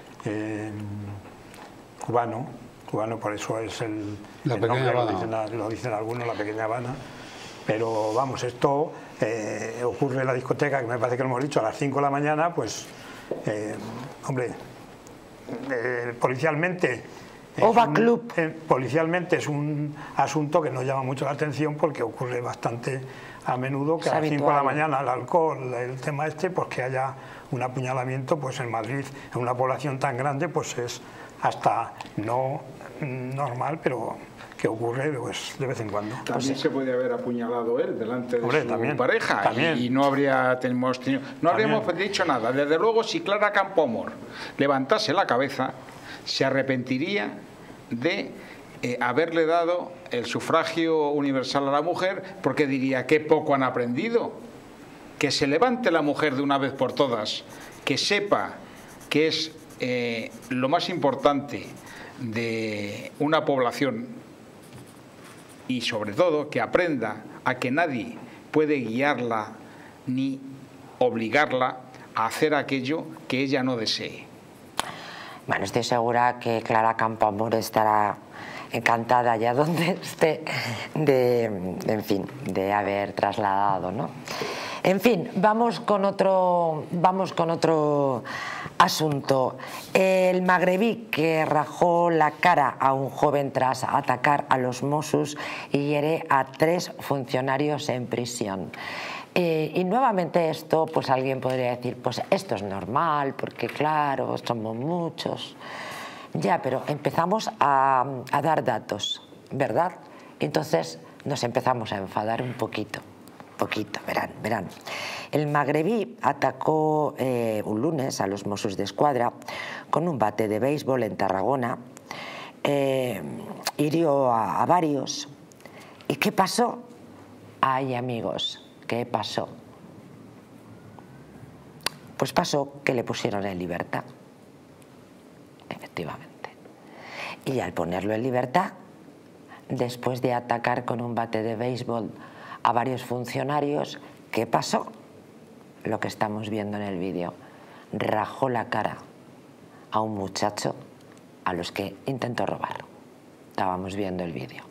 cubano, por eso es el nombre, lo dicen algunos, la pequeña Habana. Pero vamos, esto ocurre en la discoteca, que me parece que lo hemos dicho, a las 5 de la mañana, pues, hombre, policialmente es un asunto que no llama mucho la atención, porque ocurre bastante a menudo que a las 5 de la mañana el alcohol, el tema pues que haya un apuñalamiento, pues en Madrid, en una población tan grande, pues es hasta no normal, pero que ocurre pues, de vez en cuando. También se puede haber apuñalado él delante de su también, pareja también. y no habríamos dicho nada. Desde luego, si Clara Campoamor levantase la cabeza, se arrepentiría de haberle dado el sufragio universal a la mujer, porque diría, qué poco han aprendido. Que se levante la mujer de una vez por todas, que sepa que es lo más importante de una población, y sobre todo que aprenda a que nadie puede guiarla ni obligarla a hacer aquello que ella no desee. Bueno, estoy segura que Clara Campoamor estará encantada allá donde esté en fin, de haber trasladado, ¿no? En fin, vamos con otro asunto. El magrebí que rajó la cara a un joven tras atacar a los Mossos y hiere a 3 funcionarios en prisión. Y nuevamente esto, pues alguien podría decir, pues esto es normal, porque claro, somos muchos. Ya, pero empezamos a dar datos, ¿verdad? Entonces nos empezamos a enfadar un poquito, verán. El magrebí atacó un lunes a los Mossos d'Esquadra con un bate de béisbol en Tarragona, hirió a varios. ¿Y qué pasó? Ay, amigos, ¿qué pasó? Pues pasó que le pusieron en libertad, efectivamente. Y al ponerlo en libertad, después de atacar con un bate de béisbol a varios funcionarios, ¿qué pasó? Lo que estamos viendo en el vídeo. Rajó la cara a un muchacho a los que intentó robar. Estábamos viendo el vídeo.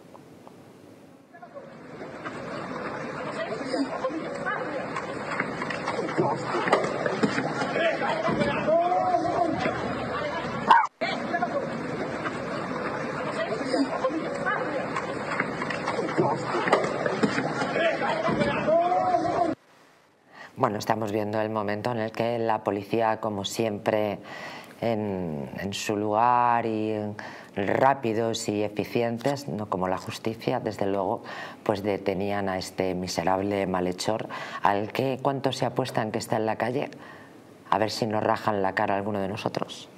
Bueno, estamos viendo el momento en el que la policía, como siempre, en su lugar y rápidos y eficientes, no como la justicia, desde luego, pues detenían a este miserable malhechor al que, ¿cuánto se apuestan que está en la calle? A ver si nos rajan la cara a alguno de nosotros.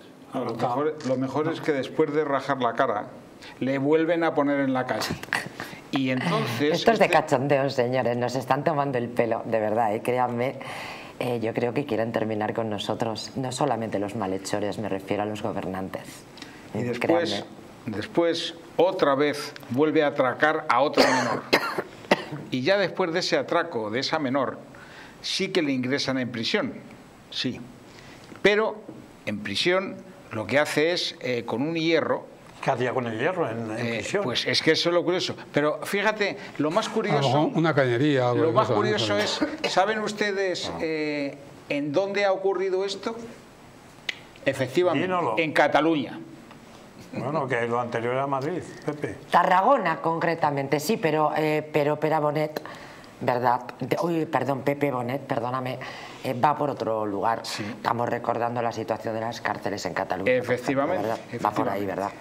Lo mejor es que después de rajar la cara, le vuelven a poner en la calle. Y entonces... Esto es de cachondeo, señores, nos están tomando el pelo, de verdad, créanme. Yo creo que quieren terminar con nosotros, no solamente los malhechores, me refiero a los gobernantes. Y después otra vez vuelve a atracar a otro menor. Y ya después de ese atraco, de esa menor, sí que le ingresan en prisión, sí. Pero en prisión lo que hace es, con un hierro... ¿Qué hacía con el hierro en prisión? Pues es que eso es lo curioso. Pero fíjate, lo más curioso... Una cañería. Lo más curioso es, ¿saben ustedes en dónde ha ocurrido esto? Efectivamente, Dínolo. En Cataluña. Bueno, que lo anterior era Madrid, Pepe. Tarragona, concretamente, sí, pero Pere Bonet, ¿verdad? Uy, perdón, Pepe Bonet, perdóname, va por otro lugar. Sí. Estamos recordando la situación de las cárceles en Cataluña. Efectivamente. Va por ahí, ¿verdad?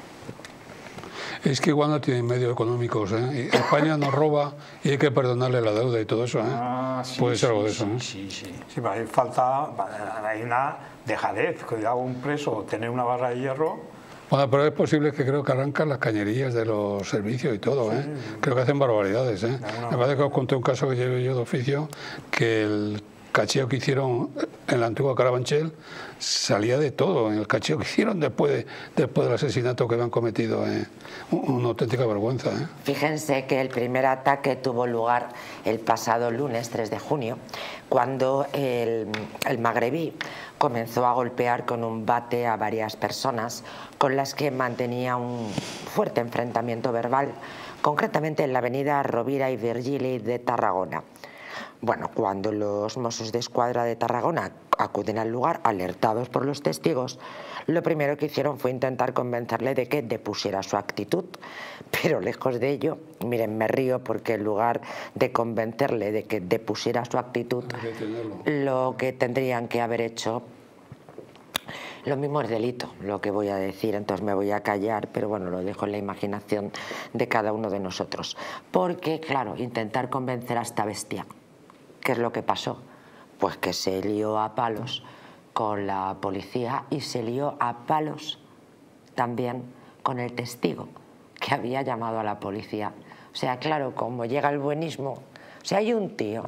Es que igual no tienen medios económicos, ¿eh? España nos roba y hay que perdonarle la deuda y todo eso, ¿eh? Sí, puede ser algo de eso, ¿eh? Sí. Sí, pero hay hay una dejadez. Cuidado, un preso tener una barra de hierro. Bueno, pero es posible que creo que arrancan las cañerías de los servicios y todo, ¿eh? Creo que hacen barbaridades, ¿eh? Me parece que os conté un caso que llevé yo de oficio, que el cacheo que hicieron en la antigua Carabanchel salía de todo, en el cacheo que hicieron después del asesinato que habían cometido, una auténtica vergüenza, ¿eh? Fíjense que el primer ataque tuvo lugar el pasado lunes 3 de junio, cuando el magrebí comenzó a golpear con un bate a varias personas con las que mantenía un fuerte enfrentamiento verbal, concretamente en la avenida Rovira y Virgili de Tarragona. Bueno, cuando los Mossos d'Esquadra de Tarragona acuden al lugar, alertados por los testigos, lo primero que hicieron fue intentar convencerle de que depusiera su actitud. Pero lejos de ello, miren, me río porque en lugar de convencerle de que depusiera su actitud, lo que tendrían que haber hecho, Lo mismo es delito, lo que voy a decir, entonces me voy a callar, pero bueno, lo dejo en la imaginación de cada uno de nosotros. Porque, claro, intentar convencer a esta bestia, ¿qué es lo que pasó? Pues que se lió a palos con la policía y se lió a palos también con el testigo que había llamado a la policía. O sea, claro, como llega el buenismo, o sea, hay un tío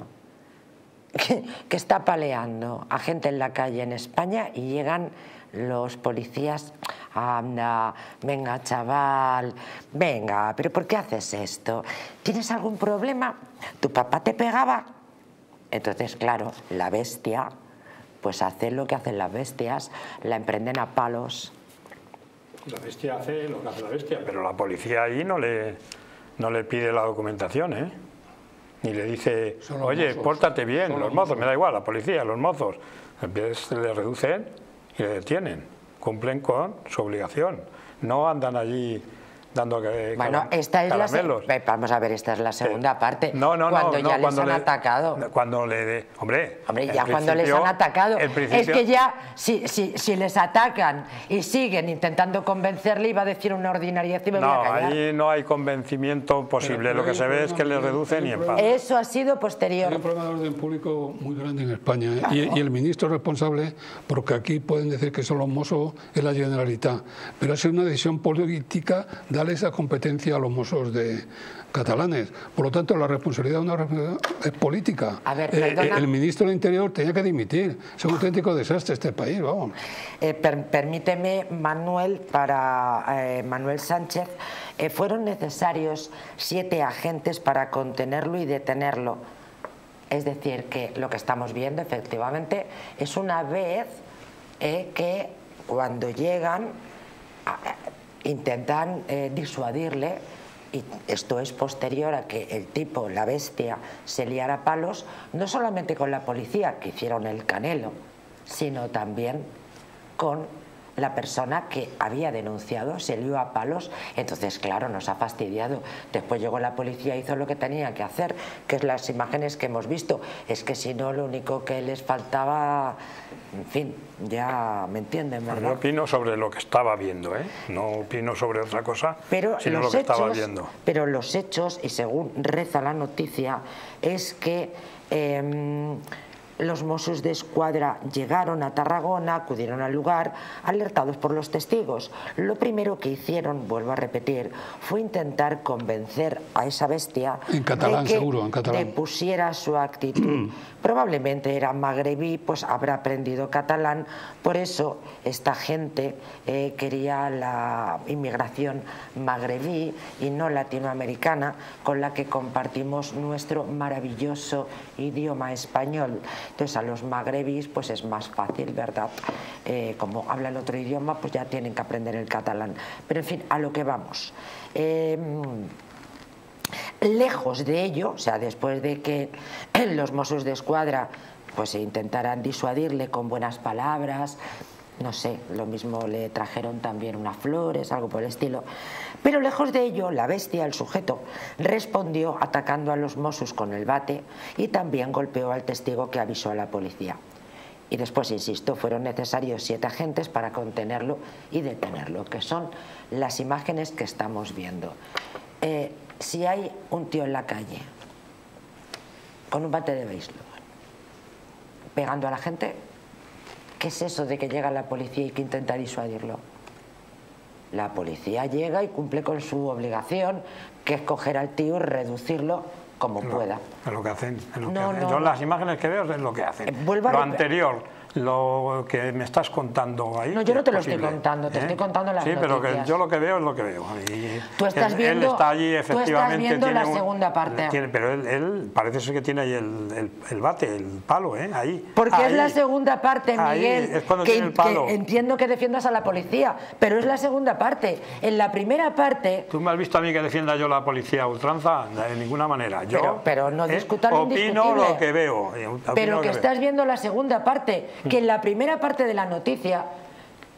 que está paleando a gente en la calle en España y llegan los policías, anda, venga chaval, venga, pero ¿por qué haces esto? ¿Tienes algún problema? ¿Tu papá te pegaba? Entonces, claro, la bestia, pues hace lo que hacen las bestias, la emprenden a palos. La bestia hace lo que hace la bestia, pero la policía ahí no le pide la documentación, ¿eh? Ni le dice, oye, pórtate bien, los mozos, me da igual, la policía, los mozos. Entonces le reducen y le detienen, cumplen con su obligación. No andan allí dando bueno, esta es caramelos. Vamos a ver, esta es la segunda parte. Cuando ya les han atacado. Hombre, ya cuando les han atacado. Es que ya, si les atacan y siguen intentando convencerle, iba a decir una ordinariedad y me voy a callar. Ahí no hay convencimiento posible. Lo que se ve es que les reducen y en paz. Eso ha sido posterior. Hay un problema de orden público muy grande en España, ¿eh? Claro. Y el ministro responsable, porque aquí pueden decir que son los Mossos, es la Generalitat, pero ha sido una decisión política darle esa competencia a los Mossos de catalanes. Por lo tanto, la responsabilidad es política. A ver, el ministro del Interior tenía que dimitir. Es un auténtico desastre este país, vamos. Permíteme, Manuel, para Manuel Sánchez, fueron necesarios 7 agentes para contenerlo y detenerlo. Es decir, que lo que estamos viendo, efectivamente, es una vez que cuando llegan intentan disuadirle, y esto es posterior a que el tipo, la bestia, se liara a palos, no solamente con la policía, que hicieron el canelo, sino también con la persona que había denunciado, se lió a palos. Entonces, claro, nos ha fastidiado. Después llegó la policía, hizo lo que tenía que hacer, que es las imágenes que hemos visto. Es que si no, lo único que les faltaba, en fin, ya me entienden, ¿verdad? Yo opino sobre lo que estaba viendo, ¿eh? No opino sobre otra cosa, sino lo que estaba viendo. Pero los hechos, y según reza la noticia, es que los Mossos de Escuadra llegaron a Tarragona, acudieron al lugar, alertados por los testigos. Lo primero que hicieron, vuelvo a repetir, fue intentar convencer a esa bestia en catalán, de que seguro, en catalán, pusiera su actitud. Probablemente era magrebí, pues habrá aprendido catalán. Por eso esta gente quería la inmigración magrebí y no latinoamericana, con la que compartimos nuestro maravilloso idioma español. Entonces a los magrebís pues es más fácil, ¿verdad? Como hablan otro idioma, pues ya tienen que aprender el catalán. Pero en fin, a lo que vamos. Lejos de ello, o sea, después de que los Mossos de Escuadra pues intentaran disuadirle con buenas palabras, no sé, lo mismo le trajeron también unas flores, algo por el estilo. Pero lejos de ello, la bestia, el sujeto, respondió atacando a los Mossos con el bate y también golpeó al testigo que avisó a la policía. Y después, insisto, fueron necesarios 7 agentes para contenerlo y detenerlo, que son las imágenes que estamos viendo. Si hay un tío en la calle con un bate de béisbol pegando a la gente, ¿qué es eso de que llega la policía y que intenta disuadirlo? La policía llega y cumple con su obligación, que es coger al tío y reducirlo como pueda. Es lo que hacen. Yo las imágenes que veo es lo que hacen. Lo anterior, lo que me estás contando ahí. No, yo no te lo estoy contando, te estoy contando las noticias. Sí, pero que yo lo que veo es lo que veo. Y tú estás viendo, él está allí, efectivamente. Tú estás viendo la segunda parte. Pero él parece ser que tiene ahí el bate, el palo, ahí. Porque ahí, es la segunda parte, Miguel. Es cuando tiene el palo. Que entiendo que defiendas a la policía, pero es la segunda parte. En la primera parte... ¿Tú me has visto a mí que defienda yo a la policía a ultranza? De ninguna manera. Yo pero no discutan lo indiscutible. Opino lo que veo. Pero que estás viendo la segunda parte, que en la primera parte de la noticia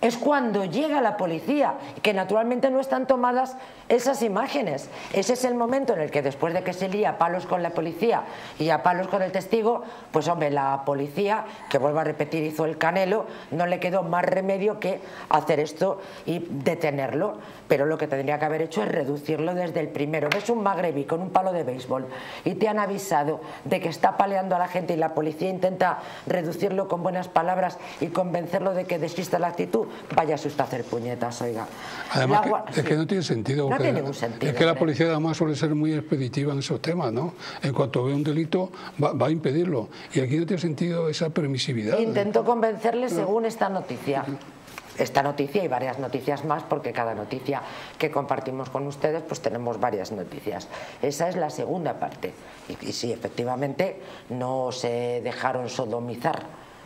es cuando llega la policía, que naturalmente no están tomadas esas imágenes. Ese es el momento en el que, después de que se lía a palos con la policía y a palos con el testigo, pues hombre, la policía, que vuelvo a repetir, hizo el Canelo, no le quedó más remedio que hacer esto y detenerlo. Pero lo que tendría que haber hecho es reducirlo desde el primero. Ves un magrebí con un palo de béisbol y te han avisado de que está paleando a la gente y la policía intenta reducirlo con buenas palabras y convencerlo de que desista la actitud, váyase usted a hacer puñetas, oiga. Además, es que no tiene sentido. No tiene ningún sentido. Es que la policía además suele ser muy expeditiva en esos temas, ¿no? En cuanto ve un delito, va a impedirlo. Y aquí no tiene sentido esa permisividad. Intento convencerle según esta noticia. Esta noticia y varias noticias más, porque cada noticia que compartimos con ustedes, pues tenemos varias noticias. Esa es la segunda parte. Y sí, efectivamente, no se dejaron sodomizar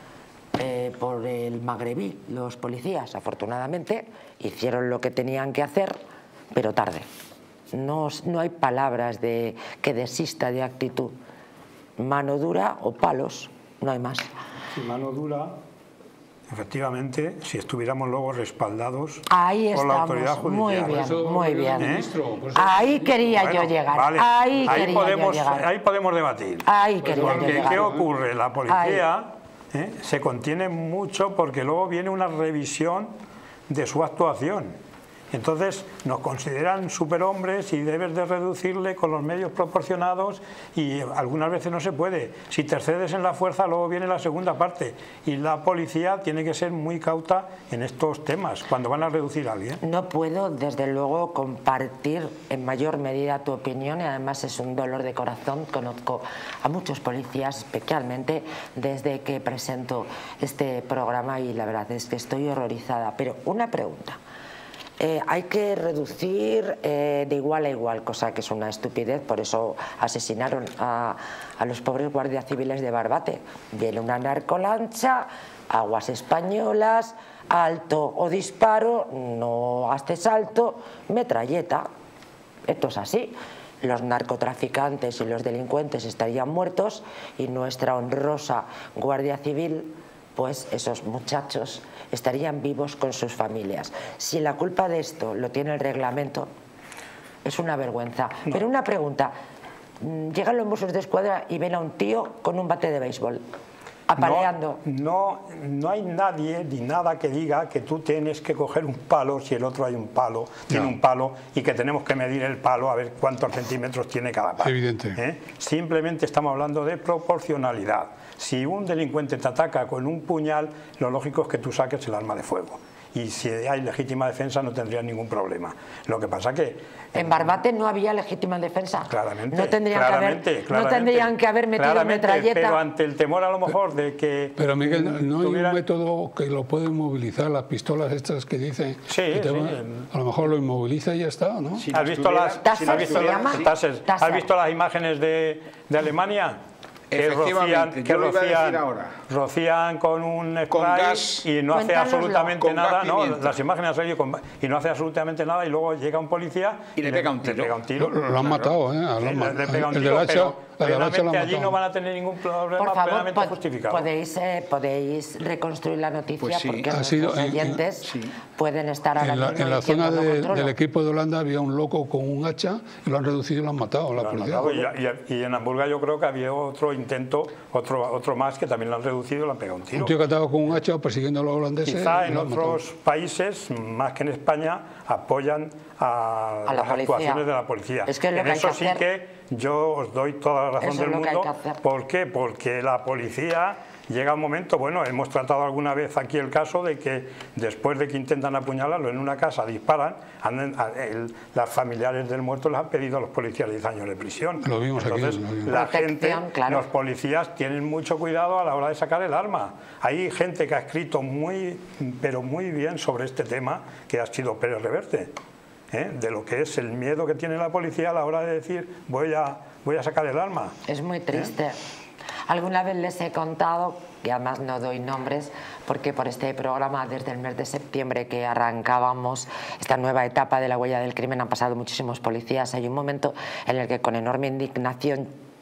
por el magrebí los policías. Afortunadamente, hicieron lo que tenían que hacer, pero tarde. No hay palabras de que desista de actitud. Mano dura o palos, no hay más. Si mano dura... Efectivamente, si estuviéramos luego respaldados ahí por la autoridad judicial. Muy bien, muy bien. Ministro, ahí quería yo llegar. Vale. Ahí podemos debatir. Ahí quería yo porque llegar. ¿qué ocurre? La policía se contiene mucho porque luego viene una revisión de su actuación. Entonces nos consideran superhombres y debes de reducirle con los medios proporcionados, y algunas veces no se puede. Si te excedes en la fuerza, luego viene la segunda parte, y la policía tiene que ser muy cauta en estos temas cuando van a reducir a alguien. No puedo, desde luego, compartir en mayor medida tu opinión, y además es un dolor de corazón. Conozco a muchos policías, especialmente desde que presento este programa, y la verdad es que estoy horrorizada. Pero una pregunta. Hay que reducir de igual a igual, cosa que es una estupidez. Por eso asesinaron a los pobres guardias civiles de Barbate. Viene una narcolancha, aguas españolas, alto o disparo, no hace salto, metralleta. Esto es así. Los narcotraficantes y los delincuentes estarían muertos, y nuestra honrosa Guardia Civil, pues esos muchachos estarían vivos con sus familias. Si la culpa de esto lo tiene el reglamento, es una vergüenza. No. Pero una pregunta, llegan los Mossos de Escuadra y ven a un tío con un bate de béisbol apaleando. No hay nadie ni nada que diga que tú tienes que coger un palo si el otro hay un palo, tiene un palo, y que tenemos que medir el palo a ver cuántos centímetros tiene cada palo. Evidente. Simplemente estamos hablando de proporcionalidad. Si un delincuente te ataca con un puñal, lo lógico es que tú saques el arma de fuego. Y si hay legítima defensa no tendría ningún problema. Lo que pasa que... En Barbate no había legítima defensa. Claramente. No tendrían que haber metido metralleta. Pero ante el temor a lo mejor de que... Pero Miguel, ¿no hay un método que lo puede inmovilizar? Las pistolas estas que dicen... Sí, a lo mejor lo inmoviliza y ya está, ¿no? ¿Has visto las imágenes de Alemania? Efectivamente, yo lo iba a decir ahora. Rocían con un spray y no hace absolutamente nada. No, las imágenes han salido y no hace absolutamente nada, y luego llega un policía y le pega un tiro. Lo han matado, ¿eh? Le pega un tiro, pero realmente allí no van a tener ningún problema. Por favor, plenamente justificado. Podéis reconstruir la noticia, pues sí, porque nuestros oyentes pueden estar ahora mismo en la zona del equipo de Holanda había un loco con un hacha y lo han reducido y lo han matado la policía. Y en Hamburgo yo creo que había otro intento, otro más, que también lo han reducido y le han pegado un tiro. Un tío que estaba con un hacha persiguiendo a los holandeses. Quizá en otros países, más que en España, apoyan a las actuaciones de la policía. Es que en eso sí que yo os doy toda la razón del mundo. ¿Por qué? Porque la policía llega un momento, bueno, hemos tratado alguna vez aquí el caso de que después de que intentan apuñalarlo en una casa, disparan, las familiares del muerto les han pedido a los policías 10 años de prisión. Lo vimos. Entonces, aquí. La gente, claro. Los policías tienen mucho cuidado a la hora de sacar el arma. Hay gente que ha escrito pero muy bien sobre este tema, que ha sido Pérez Reverte, de lo que es el miedo que tiene la policía a la hora de decir voy a sacar el arma. Es muy triste. Alguna vez les he contado, y además no doy nombres, porque por este programa desde el mes de septiembre que arrancábamos esta nueva etapa de la huella del crimen han pasado muchísimos policías. Hay un momento en el que con enorme indignación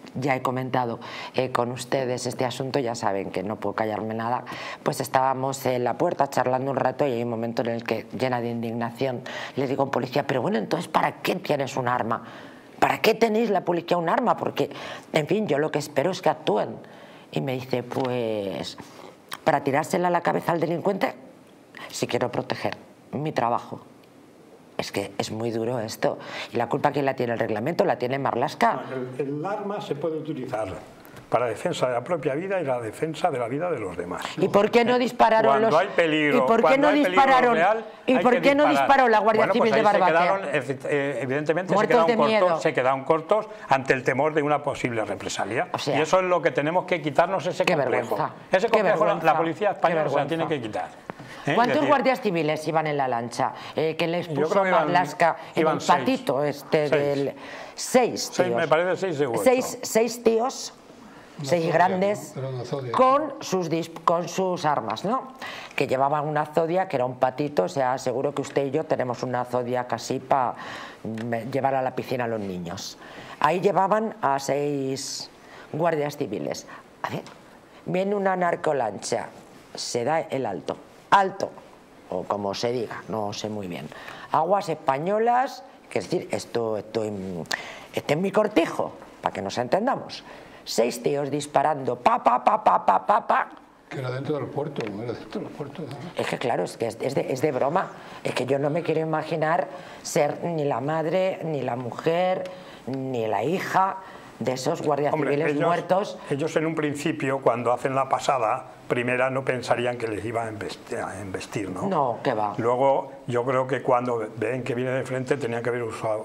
ya he comentado con ustedes este asunto, ya saben que no puedo callarme nada, pues estábamos en la puerta charlando un rato y hay un momento en el que, llena de indignación, le digo a un policía, pero bueno, entonces ¿para qué tienes un arma? ¿Para qué tenéis la policía un arma? Porque, en fin, yo lo que espero es que actúen. Y me dice, pues, para tirársela a la cabeza al delincuente, si quiero proteger mi trabajo. Es que es muy duro esto. ¿Y la culpa quién la tiene? ¿El reglamento? ¿La tiene Marlaska? El arma se puede utilizar para la defensa de la propia vida y la defensa de la vida de los demás. ¿Y por qué no dispararon cuando los...? Hay peligro, ¿Y por qué no dispararon? Real, ¿Y por qué no disparó la Guardia Civil de Barbate? Evidentemente se quedaron cortos ante el temor de una posible represalia. O sea, y eso es lo que tenemos que quitarnos, ese complejo. Ese complejo la policía española se la tiene que quitar. ¿Cuántos guardias civiles iban en la lancha? Que les puso Marlaska en el patito del... 6 tíos. Me parece 6 seguro. 6 tíos, 6 grandes, con sus armas, ¿no? Que llevaban una zodia que era un patito, o sea, seguro que usted y yo tenemos una zodia casi para llevar a la piscina a los niños. Ahí llevaban a 6 guardias civiles. A ver, viene una narcolancha, se da el alto, o como se diga, no sé muy bien. Aguas españolas, que es decir, esto es mi cortijo, para que nos entendamos. 6 tíos disparando, pa. Que era dentro del puerto, ¿no? Es que claro, es que es de broma. Es que yo no me quiero imaginar ser ni la madre, ni la mujer, ni la hija de esos guardias civiles muertos. Ellos en un principio, cuando hacen la pasada primera, no pensarían que les iba a embestir, ¿no? No, que va. Luego, yo creo que cuando ven que viene de frente, tenían que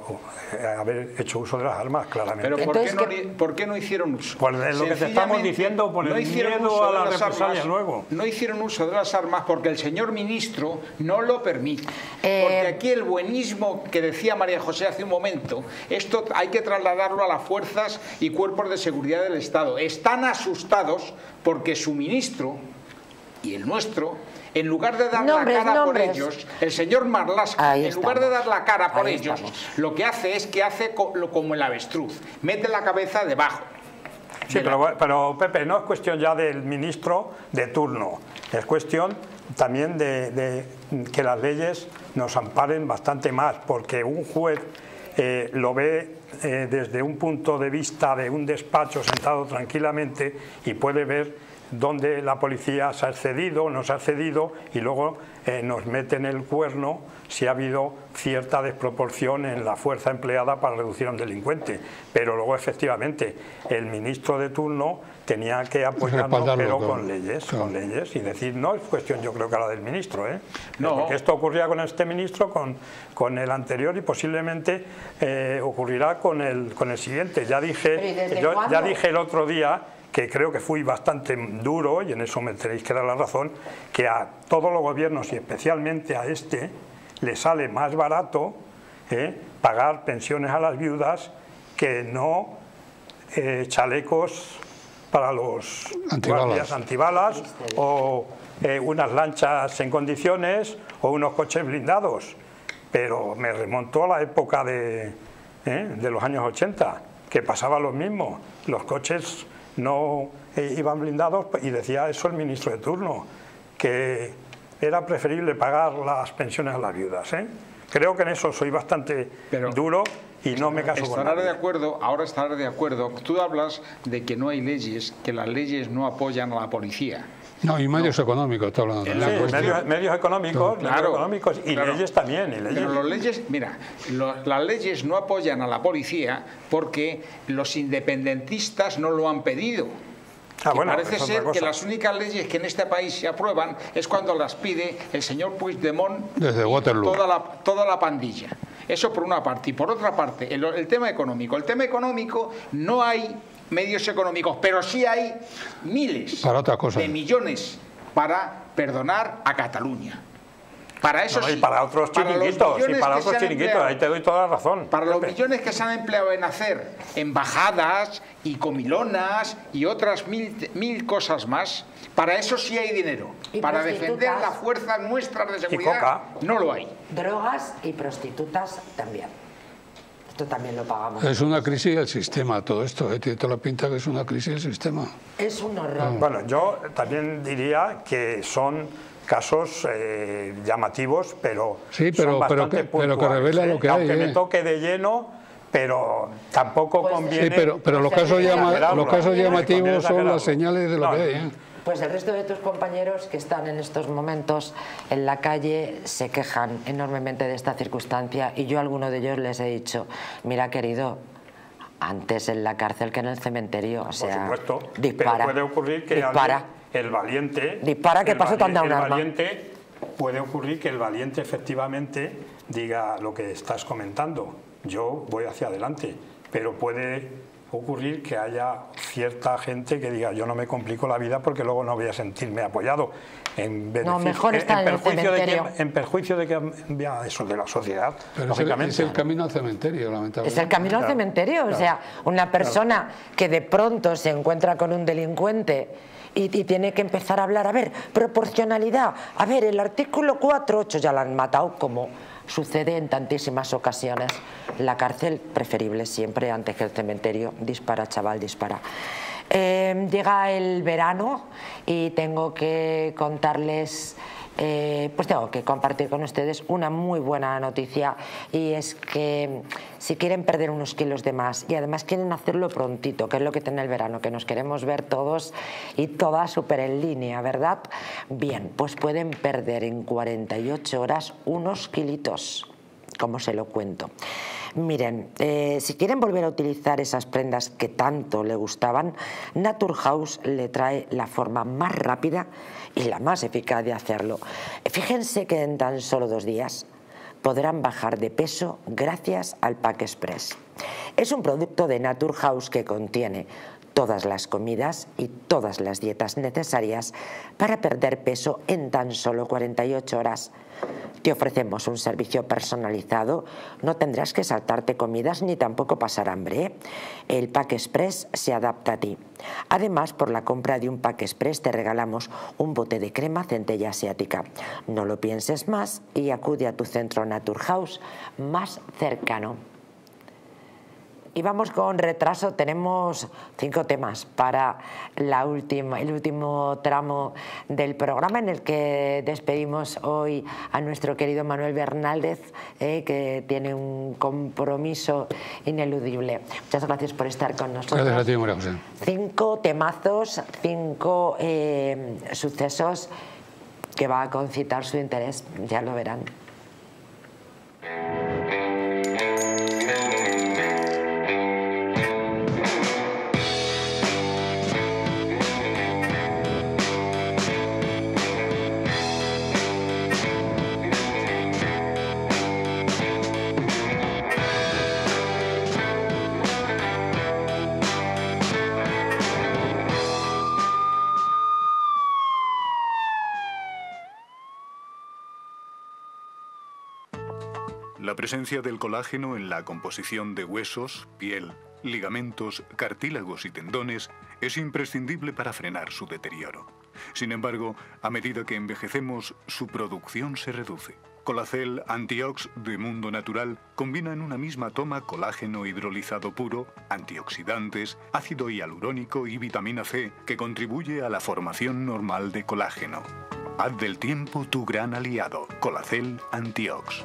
haber hecho uso de las armas, claramente. Pero ¿por qué no hicieron uso? Pues es lo que te estamos diciendo, por el miedo a la represalia luego. No hicieron uso de las armas porque el señor ministro no lo permite. Porque aquí el buenismo que decía María José hace un momento, esto hay que trasladarlo a las fuerzas y cuerpos de seguridad del Estado. Están asustados porque su ministro y el nuestro, en lugar de dar la cara por ellos, el señor Marlaska, en lugar de dar la cara por ellos, lo que hace es que hace como el avestruz, mete la cabeza debajo. Sí, pero Pepe, no es cuestión ya del ministro de turno, es cuestión también de que las leyes nos amparen bastante más, porque un juez lo ve desde un punto de vista de un despacho sentado tranquilamente y puede ver dónde la policía se ha excedido o no se ha excedido y luego nos mete en el cuerno si ha habido cierta desproporción en la fuerza empleada para reducir a un delincuente. Pero luego efectivamente el ministro de turno tenía que apoyarnos, pero con leyes y decir, no es cuestión yo creo que ahora del ministro, no. Porque esto ocurría con este ministro, con el anterior y posiblemente ocurrirá con el siguiente. Ya dije el otro día que creo que fui bastante duro, y en eso me tenéis que dar la razón, que a todos los gobiernos y especialmente a este le sale más barato pagar pensiones a las viudas que no chalecos para los guardias antibalas o unas lanchas en condiciones o unos coches blindados. Pero me remontó a la época de los años 80, que pasaba lo mismo, los coches no iban blindados, y decía eso el ministro de turno, que era preferible pagar las pensiones a las viudas. Creo que en eso soy bastante duro y no me caso con nadie. Ahora estarás de acuerdo. Tú hablas de que no hay leyes, que las leyes no apoyan a la policía. No, y medios económicos, está hablando. Medios económicos y leyes también. Pero las leyes no apoyan a la policía porque los independentistas no lo han pedido. Parece ser que las únicas leyes que en este país se aprueban es cuando las pide el señor Puigdemont desde Waterloo. Toda la pandilla. Eso por una parte. Y por otra parte, el tema económico. El tema económico no hay medios económicos, pero sí hay miles de millones para perdonar a Cataluña. Para eso sí. Y para otros chiringuitos, ahí te doy toda la razón. Para los millones que se han empleado en hacer embajadas y comilonas y otras mil cosas más, para eso sí hay dinero. Para defender las fuerzas nuestras de seguridad no lo hay. Drogas y prostitutas también. Esto también lo pagamos. Es una crisis del sistema todo esto, tiene toda la pinta que es una crisis del sistema. Es un horror. Bueno, yo también diría que son casos llamativos, pero sí, son bastante pero que revela lo que hay. Aunque me toque de lleno, pero tampoco conviene... Sí, pero los casos llamativos son las señales de lo que hay. Pues el resto de tus compañeros que están en estos momentos en la calle se quejan enormemente de esta circunstancia, y yo a alguno de ellos les he dicho, mira querido, antes en la cárcel que en el cementerio, o sea, por supuesto, dispara, pero puede ocurrir que el valiente... Dispara, que paso tan da un arma. Puede ocurrir que el valiente efectivamente diga lo que estás comentando, yo voy hacia adelante, pero puede ocurrir que haya cierta gente que diga, yo no me complico la vida porque luego no voy a sentirme apoyado, en perjuicio de que eso de la sociedad. Pero lógicamente es el camino al cementerio, lamentablemente. Es el camino al cementerio, o sea, una persona que de pronto se encuentra con un delincuente y tiene que empezar a hablar, a ver, proporcionalidad, a ver, el artículo 4.8 ya lo han matado, como sucede en tantísimas ocasiones. La cárcel preferible siempre antes que el cementerio. Dispara, chaval, dispara. Llega el verano y tengo que contarles, pues tengo que compartir con ustedes una muy buena noticia, y es que si quieren perder unos kilos de más y además quieren hacerlo prontito, que es lo que tiene el verano, que nos queremos ver todos y todas súper en línea, ¿verdad? Bien, pues pueden perder en 48 horas unos kilitos, como se lo cuento. Miren, si quieren volver a utilizar esas prendas que tanto le gustaban, Naturhaus le trae la forma más rápida y la más eficaz de hacerlo. Fíjense que en tan solo 2 días podrán bajar de peso gracias al Pack Express. Es un producto de Naturhaus que contiene todas las comidas y todas las dietas necesarias para perder peso en tan solo 48 horas. Te ofrecemos un servicio personalizado, no tendrás que saltarte comidas ni tampoco pasar hambre, ¿eh? El Pack Express se adapta a ti. Además, por la compra de un Pack Express te regalamos un bote de crema centella asiática. No lo pienses más y acude a tu centro Naturhaus más cercano. Y vamos con retraso, tenemos 5 temas para el último tramo del programa, en el que despedimos hoy a nuestro querido Manuel Bernaldez, que tiene un compromiso ineludible. Muchas gracias por estar con nosotros. Gracias a ti, María José. 5 temazos, 5 sucesos que va a concitar su interés, ya lo verán. La presencia del colágeno en la composición de huesos, piel, ligamentos, cartílagos y tendones es imprescindible para frenar su deterioro. Sin embargo, a medida que envejecemos, su producción se reduce. Colacel Antiox de Mundo Natural combina en una misma toma colágeno hidrolizado puro, antioxidantes, ácido hialurónico y vitamina C, que contribuye a la formación normal de colágeno. Haz del tiempo tu gran aliado. Colacel Antiox.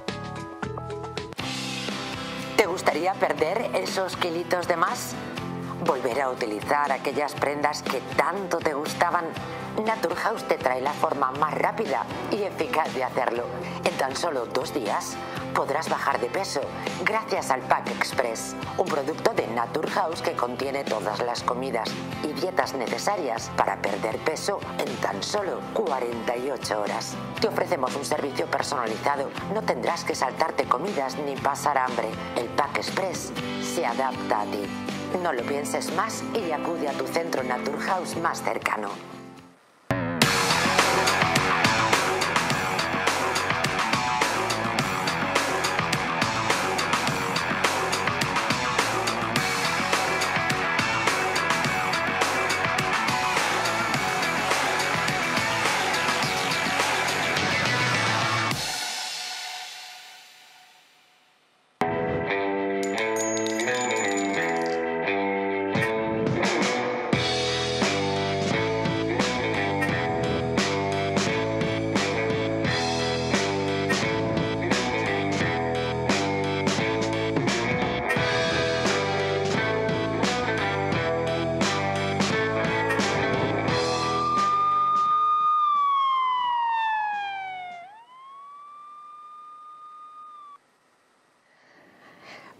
¿Te gustaría perder esos kilitos de más? ¿Volver a utilizar aquellas prendas que tanto te gustaban? Naturhaus te trae la forma más rápida y eficaz de hacerlo. En tan solo 2 días podrás bajar de peso gracias al Pack Express, un producto de Naturhaus que contiene todas las comidas y dietas necesarias para perder peso en tan solo 48 horas. Te ofrecemos un servicio personalizado, no tendrás que saltarte comidas ni pasar hambre. El Pack Express se adapta a ti. No lo pienses más y acude a tu centro Naturhaus más cercano.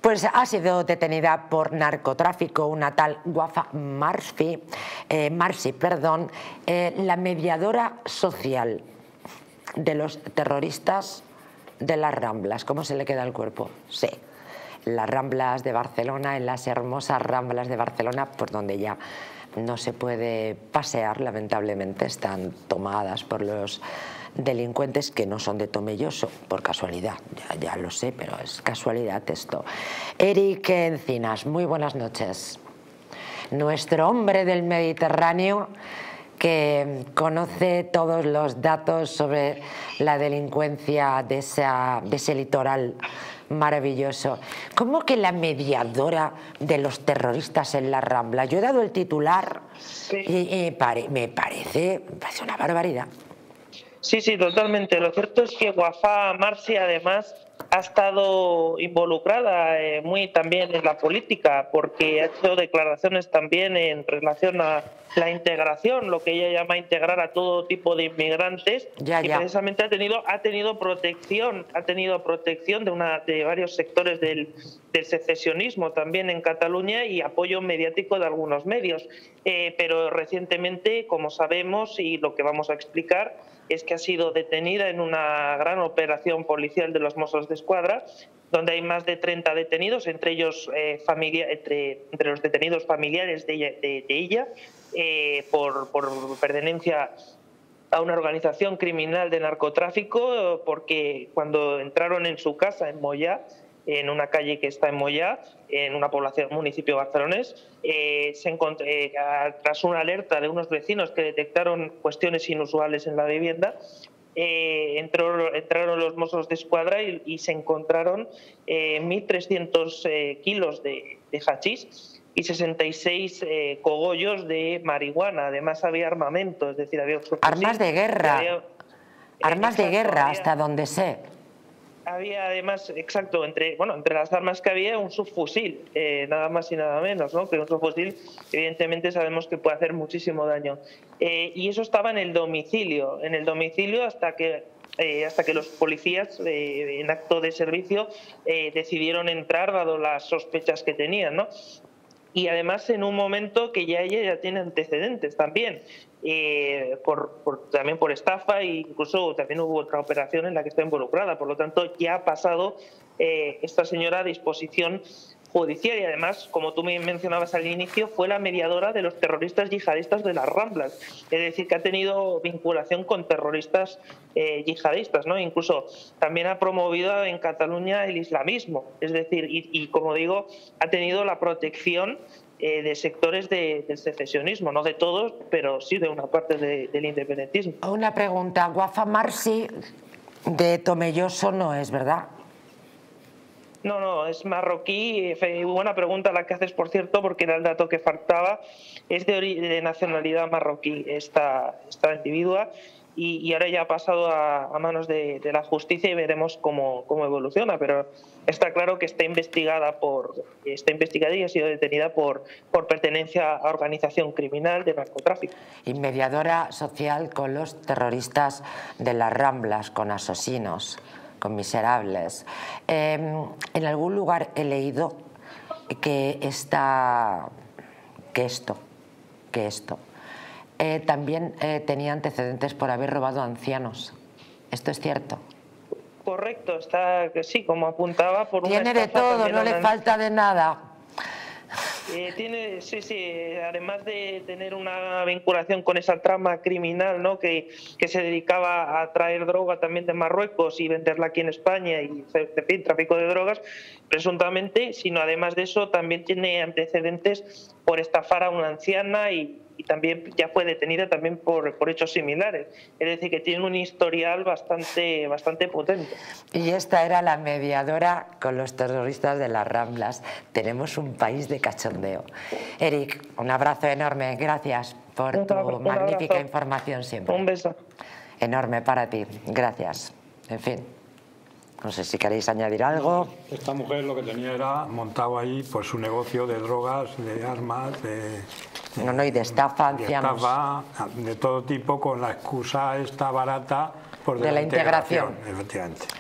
Pues ha sido detenida por narcotráfico una tal Wafa Marsi, la mediadora social de los terroristas de las Ramblas. ¿Cómo se le queda el cuerpo? Sí, las Ramblas de Barcelona, en las hermosas Ramblas de Barcelona, por donde ya no se puede pasear, lamentablemente, están tomadas por los delincuentes que no son de Tomelloso, por casualidad, ya lo sé, pero es casualidad esto. Eric Encinas, muy buenas noches. Nuestro hombre del Mediterráneo, que conoce todos los datos sobre la delincuencia de ese litoral maravilloso. ¿Cómo que la mediadora de los terroristas en la Rambla? Yo he dado el titular y me parece una barbaridad. Sí, totalmente. Lo cierto es que Wafa Marsi, además, ha estado involucrada muy también en la política, porque ha hecho declaraciones también en relación a la integración, lo que ella llama integrar a todo tipo de inmigrantes, y precisamente ha tenido protección de varios sectores del secesionismo también en Cataluña y apoyo mediático de algunos medios. Pero recientemente, como sabemos, y lo que vamos a explicar, es que ha sido detenida en una gran operación policial de los Mossos d'Esquadra, donde hay más de 30 detenidos, entre ellos entre los detenidos familiares de ella, por pertenencia a una organización criminal de narcotráfico, porque cuando entraron en su casa en Moyà, en una calle que está en Moyà, en una población, municipio barcelonés, tras una alerta de unos vecinos que detectaron cuestiones inusuales en la vivienda, entraron los Mossos d'Esquadra y se encontraron 1.300 kilos de hachís y 66 cogollos de marihuana. Además había armamento, es decir, había armas de guerra, hasta donde sé. Había además, exacto, entre las armas que había, un subfusil, nada más y nada menos, ¿no? Que un subfusil, evidentemente, sabemos que puede hacer muchísimo daño. Y eso estaba en el domicilio hasta que los policías, en acto de servicio, decidieron entrar, dado las sospechas que tenían, ¿no? Y además en un momento que ella ya tiene antecedentes también, también por estafa, e incluso también hubo otra operación en la que está involucrada. Por lo tanto, ya ha pasado esta señora a disposición judicial y además, como tú me mencionabas al inicio, fue la mediadora de los terroristas yihadistas de las Ramblas. Es decir, que ha tenido vinculación con terroristas yihadistas, ¿no? Incluso también ha promovido en Cataluña el islamismo. Es decir, y como digo, ha tenido la protección de sectores del secesionismo, no de todos, pero sí de una parte del independentismo. Una pregunta, Wafa Marsi de Tomelloso no es, ¿verdad? No, es marroquí. Buena pregunta la que haces, por cierto, porque era el dato que faltaba. Es de nacionalidad marroquí esta individua y ahora ya ha pasado a manos de la justicia y veremos cómo evoluciona, pero está claro que está investigada y ha sido detenida por pertenencia a organización criminal de narcotráfico. Y mediadora social con los terroristas de las Ramblas, con asesinos, con miserables. En algún lugar he leído que esto también tenía antecedentes por haber robado a ancianos. ¿Esto es cierto? Correcto, sí, como apuntaba, por una tiene de todo, no le falta de nada. Sí, además de tener una vinculación con esa trama criminal, ¿no? que se dedicaba a traer droga también de Marruecos y venderla aquí en España y, en fin, tráfico de drogas, presuntamente, sino además de eso también tiene antecedentes por estafar a una anciana y también ya fue detenida también por hechos similares. Es decir, que tiene un historial bastante potente. Y esta era la mediadora con los terroristas de las Ramblas. Tenemos un país de cachondeo. Eric, un abrazo enorme. Gracias por tu magnífica información siempre. Un beso. Enorme para ti. Gracias. En fin. No sé si queréis añadir algo. Esta mujer lo que tenía era montado ahí pues su negocio de drogas, de armas, y de estafa, ancianos. De estafa, de todo tipo, con la excusa esta barata de la integración. Efectivamente.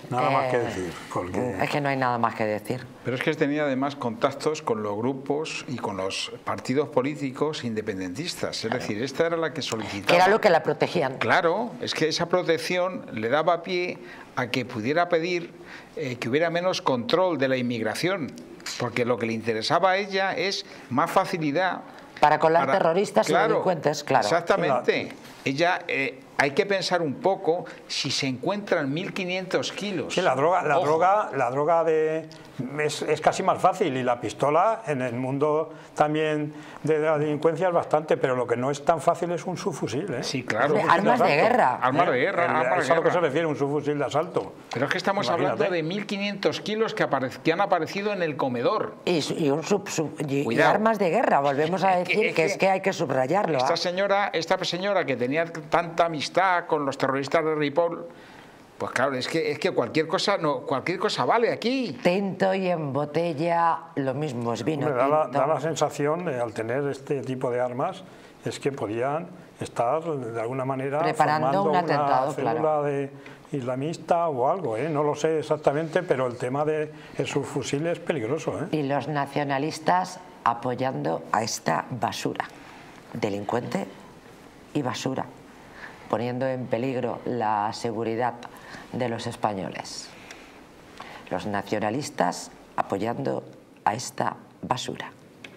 Nada más que decir. Porque... Es que no hay nada más que decir. Pero es que tenía además contactos con los grupos y con los partidos políticos independentistas. Es decir, esta era la que solicitaba. Que era lo que la protegían. Claro, es que esa protección le daba pie a que pudiera pedir que hubiera menos control de la inmigración. Porque lo que le interesaba a ella es más facilidad. Para colar terroristas y delincuentes, claro. Exactamente. Ella, hay que pensar un poco si se encuentran 1.500 kilos. Sí, la droga es casi más fácil, y la pistola en el mundo también de la delincuencia es bastante, pero lo que no es tan fácil es un subfusil, ¿eh? Sí, claro. Armas de guerra. Armas de guerra. Es a lo que se refiere un subfusil de asalto. Pero es que estamos hablando de 1.500 kilos que han aparecido en el comedor. Y armas de guerra, volvemos a decir que es que hay que subrayarlo. Esta señora que tenía tanta amistad con los terroristas de Ripoll, pues claro, es que cualquier cosa vale aquí. Tinto y en botella lo mismo es vino. Da la sensación, al tener este tipo de armas, es que podían estar de alguna manera preparando un atentado, una célula de islamista o algo, no lo sé exactamente, pero el tema de sus fusiles es peligroso. Y los nacionalistas apoyando a esta basura, delincuente y basura, poniendo en peligro la seguridad de los españoles. Los nacionalistas apoyando a esta basura.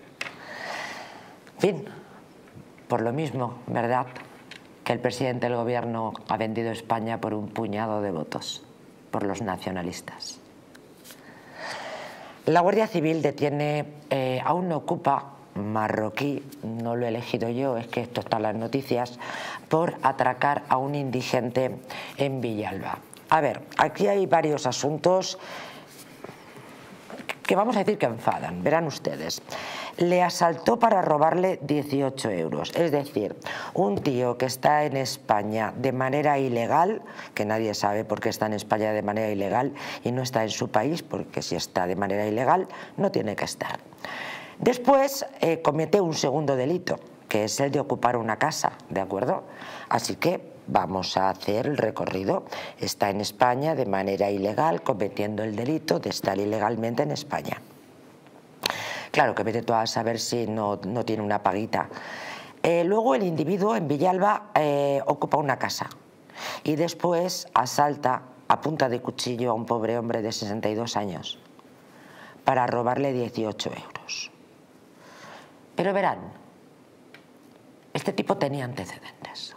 En fin, por lo mismo, ¿verdad?, que el presidente del gobierno ha vendido España por un puñado de votos, por los nacionalistas. La Guardia Civil detiene a un ocupa marroquí, no lo he elegido yo, es que esto está en las noticias, por atracar a un indigente en Villalba. A ver, aquí hay varios asuntos que vamos a decir que enfadan, verán ustedes. Le asaltó para robarle 18 euros, es decir, un tío que está en España de manera ilegal, que nadie sabe por qué está en España de manera ilegal y no está en su país, porque si está de manera ilegal no tiene que estar. Después comete un segundo delito, que es el de ocupar una casa, ¿de acuerdo? Así que vamos a hacer el recorrido. Está en España de manera ilegal, cometiendo el delito de estar ilegalmente en España. Claro, que vete tú a saber si no tiene una paguita. Luego el individuo en Villalba ocupa una casa y después asalta a punta de cuchillo a un pobre hombre de 62 años para robarle 18 euros. Pero verán, este tipo tenía antecedentes.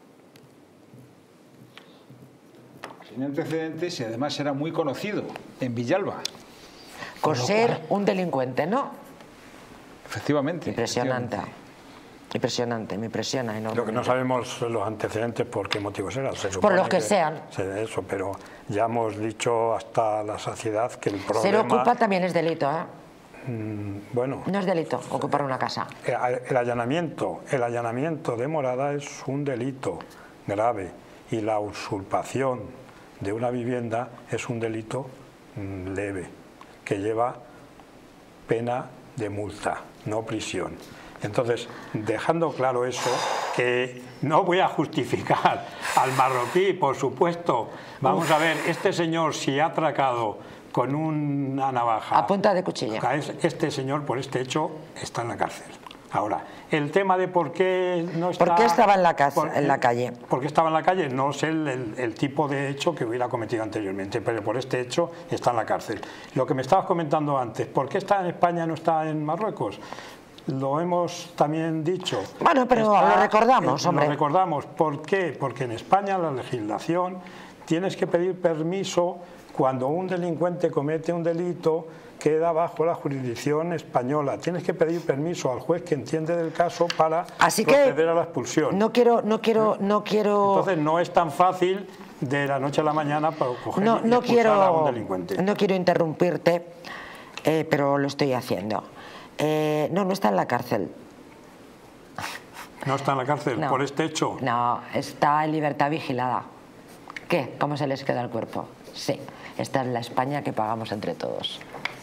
Tenía antecedentes y además era muy conocido en Villalba. Por ser un delincuente, ¿no? Efectivamente. Impresionante. Impresionante, me impresiona enormemente. Lo que no sabemos los antecedentes por qué motivos eran. Por los que sean. Eso, pero ya hemos dicho hasta la saciedad que el problema... Ser ocupa también es delito, ¿eh? Bueno. No es delito ocupar una casa. El allanamiento de morada es un delito grave y la usurpación de una vivienda es un delito leve que lleva pena de multa, no prisión. Entonces, dejando claro eso, que no voy a justificar al marroquí, por supuesto. Vamos a ver, este señor, si ha atracado con una navaja a punta de cuchillo, este señor, por este hecho, está en la cárcel. Ahora, el tema de por qué no está... ¿Por qué estaba en la calle? ¿Por qué estaba en la calle? No sé el tipo de hecho que hubiera cometido anteriormente, pero por este hecho está en la cárcel. Lo que me estabas comentando antes, ¿por qué está en España y no está en Marruecos? Lo hemos también dicho. Bueno, pero lo recordamos, hombre. Lo recordamos. ¿Por qué? Porque en España la legislación tienes que pedir permiso cuando un delincuente comete un delito, queda bajo la jurisdicción española. Tienes que pedir permiso al juez que entiende del caso para proceder a la expulsión. No quiero. Entonces no es tan fácil de la noche a la mañana para coger y expulsar a un delincuente. No quiero interrumpirte, pero lo estoy haciendo. No está en la cárcel. ¿No está en la cárcel por este hecho? No, está en libertad vigilada. ¿Qué? ¿Cómo se les queda el cuerpo? Sí, esta es la España que pagamos entre todos.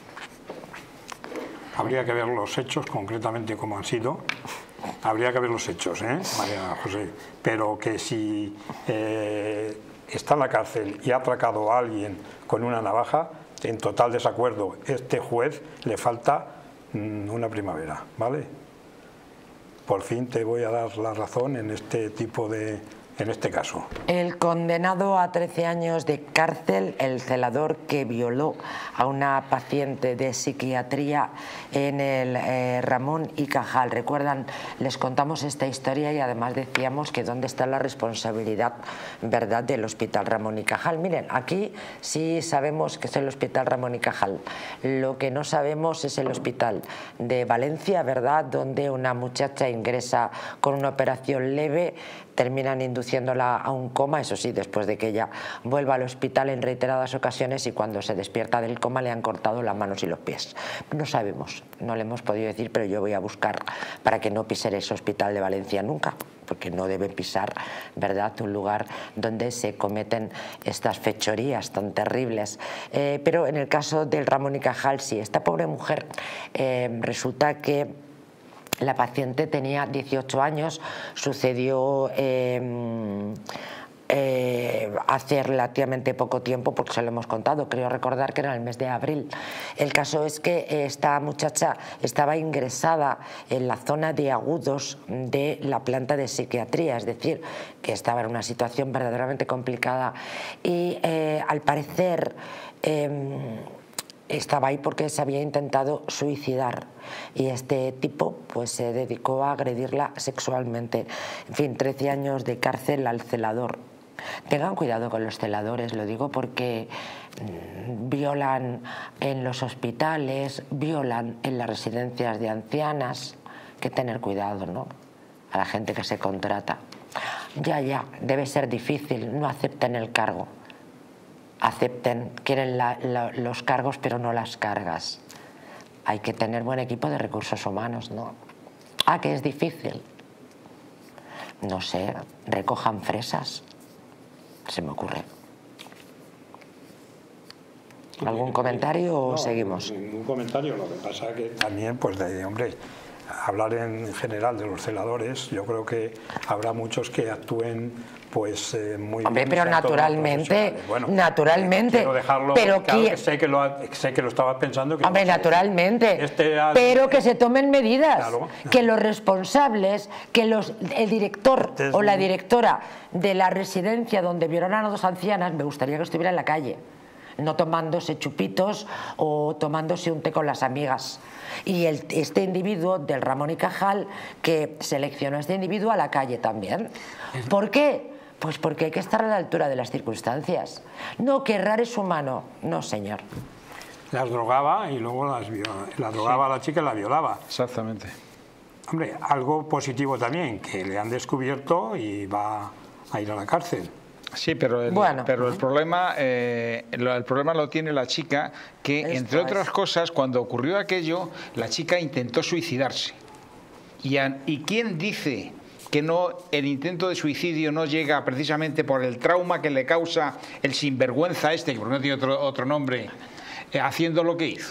Habría que ver los hechos concretamente cómo han sido. Habría que ver los hechos, María José. Pero que si está en la cárcel y ha atracado a alguien con una navaja, en total desacuerdo, este juez le falta una primavera, ¿vale? Por fin te voy a dar la razón en este tipo de... en este caso. El condenado a 13 años de cárcel, el celador que violó a una paciente de psiquiatría en el Ramón y Cajal. Recuerdan, les contamos esta historia y además decíamos que dónde está la responsabilidad, ¿verdad?, del Hospital Ramón y Cajal. Miren, aquí sí sabemos que es el Hospital Ramón y Cajal. Lo que no sabemos es el Hospital de Valencia, ¿verdad?, donde una muchacha ingresa con una operación leve, terminan induciéndola a un coma, eso sí, después de que ella vuelva al hospital en reiteradas ocasiones, y cuando se despierta del coma le han cortado las manos y los pies. No sabemos, no le hemos podido decir, pero yo voy a buscar para que no pisen ese Hospital de Valencia nunca, porque no deben pisar, ¿verdad?, un lugar donde se cometen estas fechorías tan terribles. Pero en el caso del Ramón y Cajal, sí, esta pobre mujer resulta que la paciente tenía 18 años, sucedió hace relativamente poco tiempo, porque se lo hemos contado, creo recordar que era el mes de abril. El caso es que esta muchacha estaba ingresada en la zona de agudos de la planta de psiquiatría, es decir, que estaba en una situación verdaderamente complicada y al parecer estaba ahí porque se había intentado suicidar y este tipo pues se dedicó a agredirla sexualmente. En fin, 13 años de cárcel al celador. Tengan cuidado con los celadores, lo digo porque violan en los hospitales, violan en las residencias de ancianas. Hay que tener cuidado, ¿no?, a la gente que se contrata. Ya, debe ser difícil, no acepten el cargo. Acepten, quieren los cargos pero no las cargas. Hay que tener buen equipo de recursos humanos, ¿no? Ah, que es difícil. No sé, recojan fresas. Se me ocurre. ¿Algún comentario o seguimos? Ningún comentario, lo que pasa que también, pues, hombre, hablar en general de los celadores, yo creo que habrá muchos que actúen pues muy hombre, bien, pero naturalmente, bueno, naturalmente, quiero dejarlo, pero claro, que sé que lo estabas pensando, que hombre, naturalmente, pero que se tomen medidas, claro, que los responsables, que el director o la directora de la residencia donde violaron a dos ancianas, me gustaría que estuviera en la calle, no tomándose chupitos o tomándose un té con las amigas. Y este individuo del Ramón y Cajal, que seleccionó a este individuo, a la calle también. ¿Por qué? Pues porque hay que estar a la altura de las circunstancias. No, que errar es humano. No, señor. Las drogaba y luego las drogaba a la chica y la violaba. Exactamente. Hombre, algo positivo también, que le han descubierto y va a ir a la cárcel. Sí, pero el problema lo tiene la chica, que entre otras cosas, cuando ocurrió aquello, la chica intentó suicidarse. ¿Y quién dice que el intento de suicidio no llega precisamente por el trauma que le causa el sinvergüenza este, que por no tiene otro nombre, haciendo lo que hizo?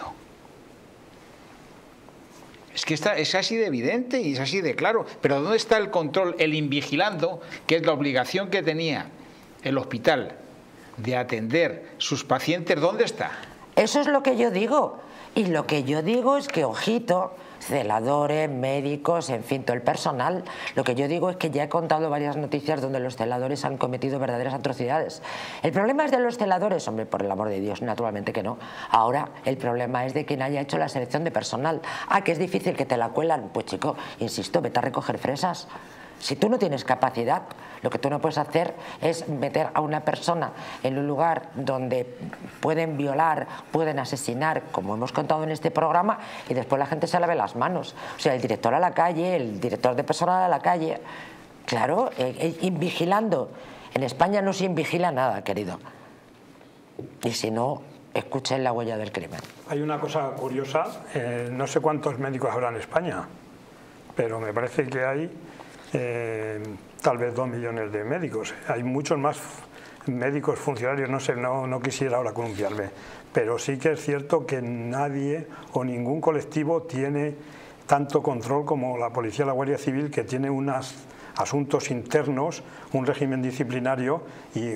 Es que es así de evidente y es así de claro. Pero ¿dónde está el control, el invigilando, que es la obligación que tenía el hospital de atender sus pacientes? ¿Dónde está? Eso es lo que yo digo. Y lo que yo digo es que, ojito, celadores, médicos, en fin, todo el personal. Lo que yo digo es que ya he contado varias noticias donde los celadores han cometido verdaderas atrocidades. ¿El problema es de los celadores? Hombre, por el amor de Dios, naturalmente que no. Ahora, el problema es de quien haya hecho la selección de personal. Ah, que es difícil, que te la cuelan. Pues chico, insisto, vete a recoger fresas. Si tú no tienes capacidad, lo que tú no puedes hacer es meter a una persona en un lugar donde pueden violar, pueden asesinar, como hemos contado en este programa, y después la gente se lave las manos. O sea, el director a la calle, el director de personal a la calle. Claro, invigilando. En España no se invigila nada, querido. Y si no, escuchen la huella del crimen. Hay una cosa curiosa, no sé cuántos médicos habrá en España, pero me parece que hay tal vez 2 millones de médicos. Hay muchos más médicos, funcionarios, no sé, no quisiera ahora columpiarme, pero sí que es cierto que nadie o ningún colectivo tiene tanto control como la policía o la Guardia Civil, que tiene unos asuntos internos, un régimen disciplinario y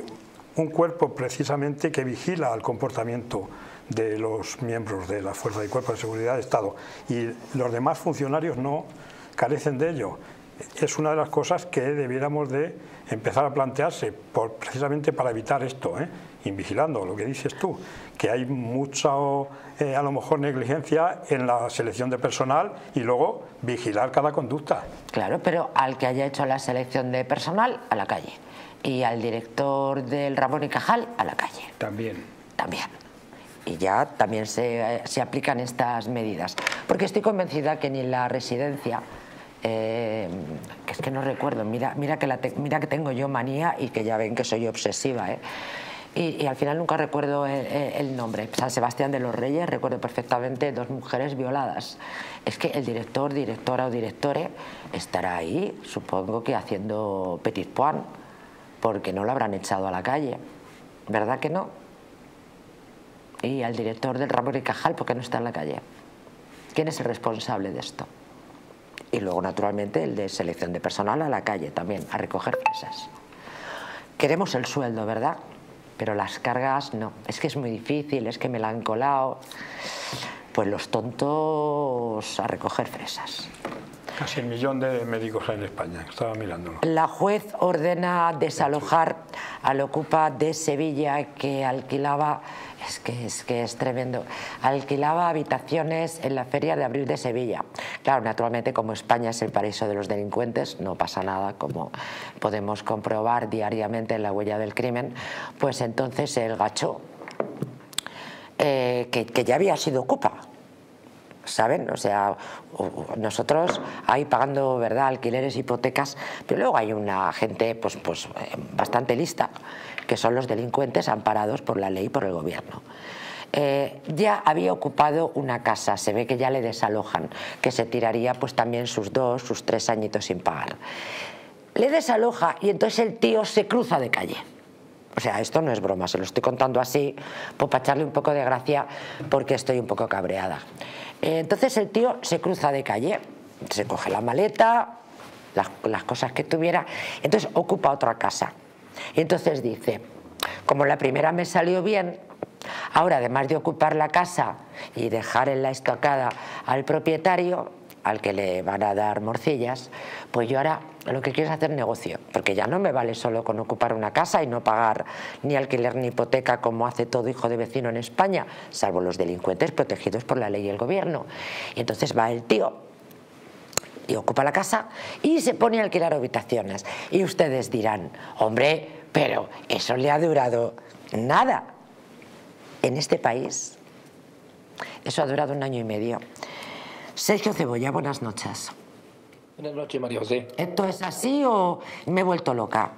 un cuerpo precisamente que vigila el comportamiento de los miembros de la Fuerza y Cuerpo de Seguridad del Estado, y los demás funcionarios no carecen de ello. Es una de las cosas que debiéramos de empezar a plantearse precisamente para evitar esto, y vigilando lo que dices tú, que hay mucha a lo mejor negligencia en la selección de personal y luego vigilar cada conducta. Claro, pero al que haya hecho la selección de personal, a la calle, y al director del Ramón y Cajal, a la calle. También. Y ya también se aplican estas medidas, porque estoy convencida que ni la residencia, que es que no recuerdo, mira que tengo yo manía y que ya ven que soy obsesiva, y al final nunca recuerdo el nombre. San Sebastián de los Reyes, recuerdo perfectamente 2 mujeres violadas. Es que el director, directora o directore estará ahí, supongo que haciendo petit point, porque no lo habrán echado a la calle, ¿verdad que no? Y al director del Ramón y Cajal, ¿por qué no está en la calle? ¿Quién es el responsable de esto? Y luego, naturalmente, el de selección de personal a la calle también, a recoger fresas. Queremos el sueldo, ¿verdad? Pero las cargas no. Es que es muy difícil, es que me la han colado. Pues los tontos a recoger fresas. Casi 1 millón de médicos en España, estaba mirándolo. La juez ordena desalojar al Ocupa de Sevilla, que alquilaba, es que es tremendo, alquilaba habitaciones en la Feria de Abril de Sevilla. Claro, naturalmente, como España es el paraíso de los delincuentes, no pasa nada, como podemos comprobar diariamente en La Huella del Crimen, pues entonces el gacho, que ya había sido Ocupa, ¿saben? O sea, nosotros ahí pagando, ¿verdad?, alquileres, hipotecas, pero luego hay una gente pues bastante lista, que son los delincuentes amparados por la ley y por el gobierno. Ya había ocupado una casa, se ve que ya le desalojan, que se tiraría pues también sus 2, sus 3 añitos sin pagar. Le desaloja y entonces el tío se cruza de calle. O sea, esto no es broma, se lo estoy contando así, pues para echarle un poco de gracia, porque estoy un poco cabreada. Entonces el tío se cruza de calle, se coge la maleta, las cosas que tuviera, entonces ocupa otra casa. Y entonces dice, como la primera me salió bien, ahora además de ocupar la casa y dejar en la estacada al propietario, al que le van a dar morcillas, pues yo ahora lo que quiero es hacer negocio, porque ya no me vale solo con ocupar una casa y no pagar ni alquiler ni hipoteca como hace todo hijo de vecino en España, salvo los delincuentes protegidos por la ley y el gobierno. Y entonces va el tío y ocupa la casa y se pone a alquilar habitaciones. Y ustedes dirán, hombre, pero eso le ha durado nada. En este país eso ha durado 1 año y medio. Sergio Cebolla, buenas noches. Buenas noches, María José. ¿Esto es así o me he vuelto loca?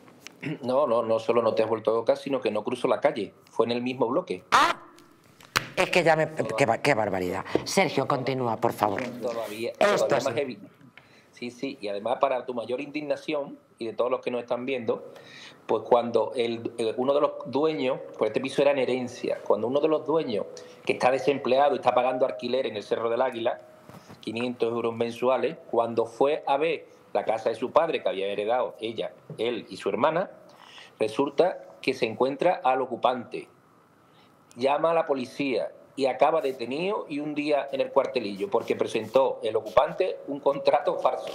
No solo no te has vuelto loca, sino que no cruzo la calle. Fue en el mismo bloque. ¡Ah! Es que ya me... Qué barbaridad. Sergio, continúa, por favor. Todavía Esto más heavy. Sí, y además para tu mayor indignación y de todos los que nos están viendo, pues cuando uno de los dueños, pues este piso era en herencia, cuando uno de los dueños que está desempleado y está pagando alquiler en el Cerro del Águila, 500 euros mensuales, cuando fue a ver la casa de su padre que había heredado ella, él y su hermana, resulta que se encuentra al ocupante, llama a la policía y acaba detenido y un día en el cuartelillo porque presentó el ocupante un contrato falso.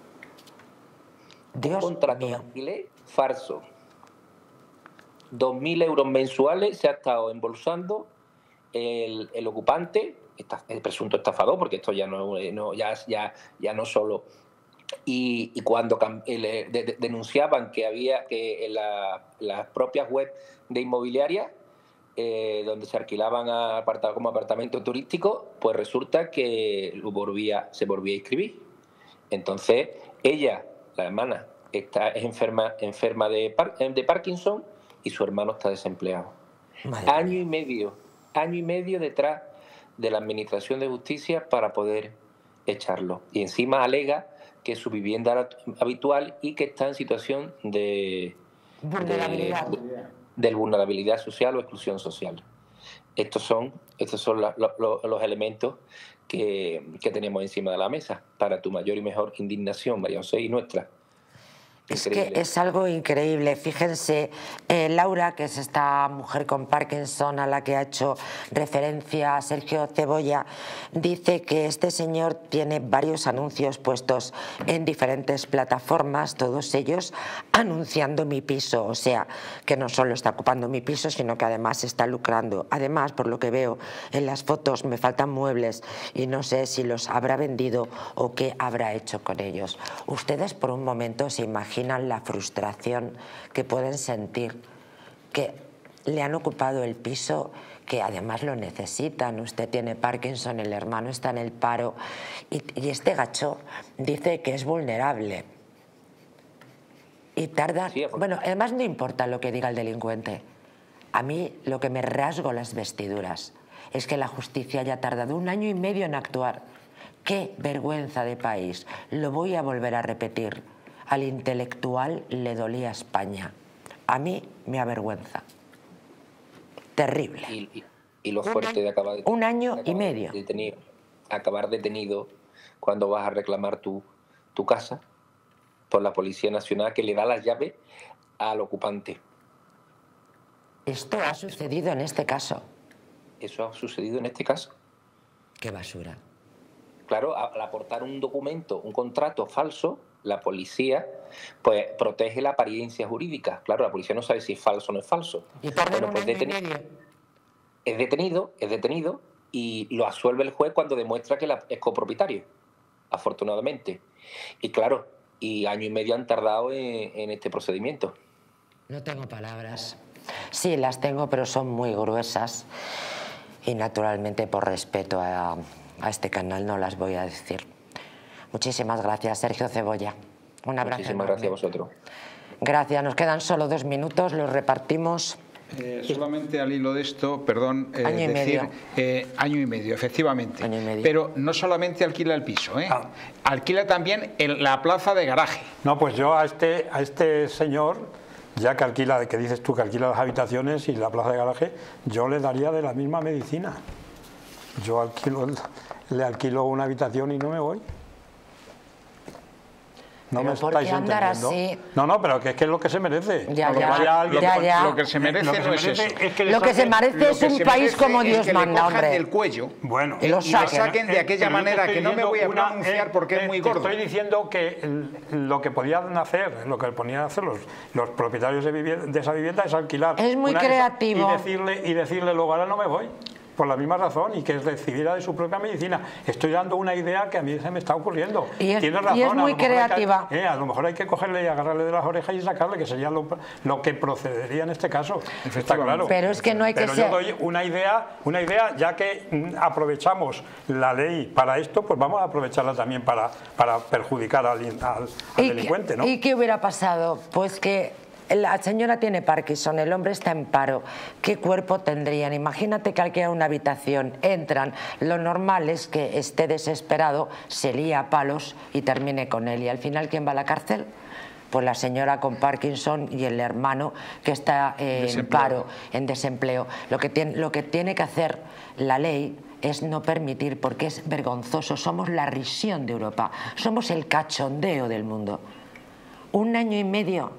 Dios un contrato mío. de alquiler falso. 2.000 euros mensuales se ha estado embolsando el ocupante, el presunto estafador, porque esto ya no solo. Y cuando denunciaban que había que en las propias webs de inmobiliarias donde se alquilaban como apartamento turístico, pues resulta que se volvía a inscribir. Entonces ella, la hermana, es enferma de Parkinson y su hermano está desempleado. Año y medio detrás de la Administración de Justicia para poder echarlo. Y encima alega que es su vivienda habitual y que está en situación de vulnerabilidad social o exclusión social. Estos son los elementos que tenemos encima de la mesa para tu mayor y mejor indignación, María José, y nuestra. Es que es algo increíble. Fíjense, Laura, que es esta mujer con Parkinson a la que ha hecho referencia Sergio Cebolla, dice que este señor tiene varios anuncios puestos en diferentes plataformas, todos ellos anunciando mi piso. O sea, que no solo está ocupando mi piso, sino que además está lucrando. Además, por lo que veo en las fotos, me faltan muebles y no sé si los habrá vendido o qué habrá hecho con ellos. Ustedes por un momento se imaginan la frustración que pueden sentir, que le han ocupado el piso, que además lo necesitan. Usted tiene Parkinson, el hermano está en el paro y este gacho dice que es vulnerable y tarda. Bueno, además no importa lo que diga el delincuente. A mí lo que me rasgo las vestiduras es que la justicia haya tardado 1 año y medio en actuar. ¡Qué vergüenza de país! Lo voy a volver a repetir. Al intelectual le dolía España. A mí me avergüenza. Terrible. Y lo fuerte de acabar... 1 año y medio. Acabar detenido cuando vas a reclamar tu casa por la Policía Nacional, que le da la llave al ocupante. Esto ha sucedido en este caso. Eso ha sucedido en este caso. Qué basura. Claro, al aportar un documento, un contrato falso, la policía pues protege la apariencia jurídica. Claro, la policía no sabe si es falso o no es falso. Y bueno, pues es detenido y lo absuelve el juez cuando demuestra que es copropietario, afortunadamente. Y claro, y 1 año y medio han tardado en este procedimiento. No tengo palabras. Sí, las tengo, pero son muy gruesas y naturalmente por respeto a este canal no las voy a decir. Muchísimas gracias, Sergio Cebolla. Un abrazo. Muchísimas gracias a vosotros. Gracias. Nos quedan solo 2 minutos, los repartimos. Solamente al hilo de esto, perdón, año y medio. Año y medio, efectivamente. Año y medio. Pero no solamente alquila el piso, alquila también la plaza de garaje. No, pues yo a este señor, ya que alquila, que dices tú que alquila las habitaciones y la plaza de garaje, yo le daría de la misma medicina. Yo le alquilo una habitación y no me voy. No me estáis entendiendo. Así? No, pero que es lo que se merece. Lo que se merece no es eso. Lo que se merece es un país como Dios manda, hombre. Del cuello, bueno, y lo saquen de aquella manera que no me voy a pronunciar porque es muy gordo. Estoy diciendo que lo que podían hacer, lo que ponían a hacer los propietarios de esa vivienda es alquilar. Es muy creativo. Y decirle luego ahora no me voy. Por la misma razón, y que decidiera de su propia medicina. Estoy dando una idea que a mí se me está ocurriendo. Tienes razón, y es muy creativa. A lo mejor hay que cogerle y agarrarle de las orejas y sacarle, que sería lo que procedería en este caso. Está claro. Pero es que no hay que ser... yo doy una idea, ya que aprovechamos la ley para esto, pues vamos a aprovecharla también para perjudicar al delincuente, ¿no? ¿Y qué hubiera pasado? Pues que la señora tiene Parkinson, el hombre está en paro. ¿Qué cuerpo tendrían? Imagínate que alquila una habitación, entran. Lo normal es que esté desesperado, se lía a palos y termine con él. ¿Y al final quién va a la cárcel? Pues la señora con Parkinson y el hermano que está en paro, en desempleo. Lo que tiene que hacer la ley es no permitir, porque es vergonzoso. Somos la risión de Europa, somos el cachondeo del mundo. 1 año y medio,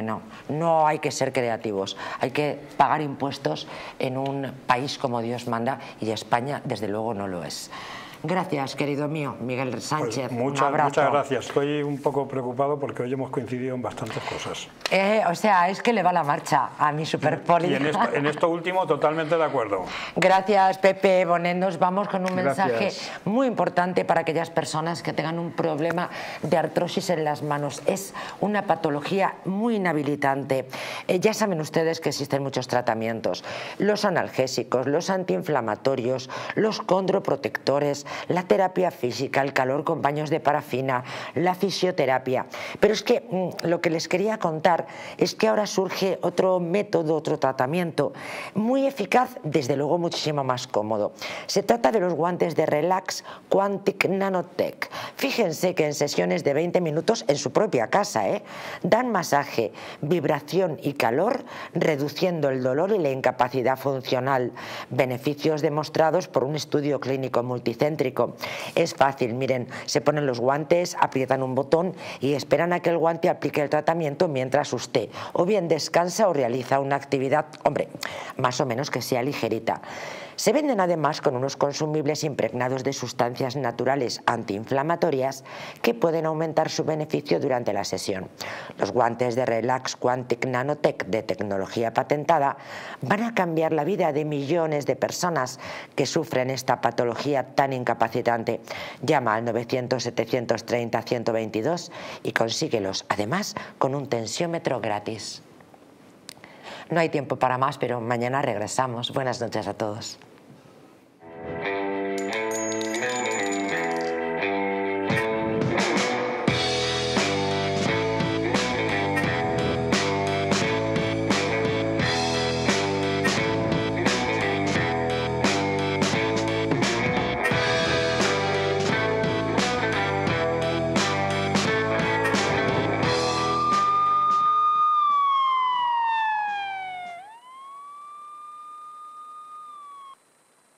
no hay que ser creativos, hay que pagar impuestos en un país como Dios manda, y España desde luego no lo es. Gracias, querido mío, Miguel Sánchez. Pues muchas gracias. Estoy un poco preocupado porque hoy hemos coincidido en bastantes cosas. O sea, es que le va la marcha a mi superpoli. Y en esto último, totalmente de acuerdo. Gracias, Pepe Bonet. Nos vamos con un mensaje muy importante para aquellas personas que tengan un problema de artrosis en las manos. Es una patología muy inhabilitante. Ya saben ustedes que existen muchos tratamientos. Los analgésicos, los antiinflamatorios, los condroprotectores, la terapia física, el calor con baños de parafina, la fisioterapia. Pero es que lo que les quería contar es que ahora surge otro método, otro tratamiento muy eficaz, desde luego muchísimo más cómodo. Se trata de los guantes de Relax Quantic Nanotech. Fíjense que en sesiones de 20 minutos en su propia casa, dan masaje, vibración y calor, reduciendo el dolor y la incapacidad funcional. Beneficios demostrados por un estudio clínico multicéntrico excéntrico. Es fácil, miren, se ponen los guantes, aprietan un botón y esperan a que el guante aplique el tratamiento mientras usted o bien descansa o realiza una actividad, hombre, más o menos que sea ligerita. Se venden además con unos consumibles impregnados de sustancias naturales antiinflamatorias que pueden aumentar su beneficio durante la sesión. Los guantes de Relax Quantic Nanotech de tecnología patentada van a cambiar la vida de millones de personas que sufren esta patología tan incapacitante. Llama al 900-730-122 y consíguelos, además, con un tensiómetro gratis. No hay tiempo para más, pero mañana regresamos. Buenas noches a todos.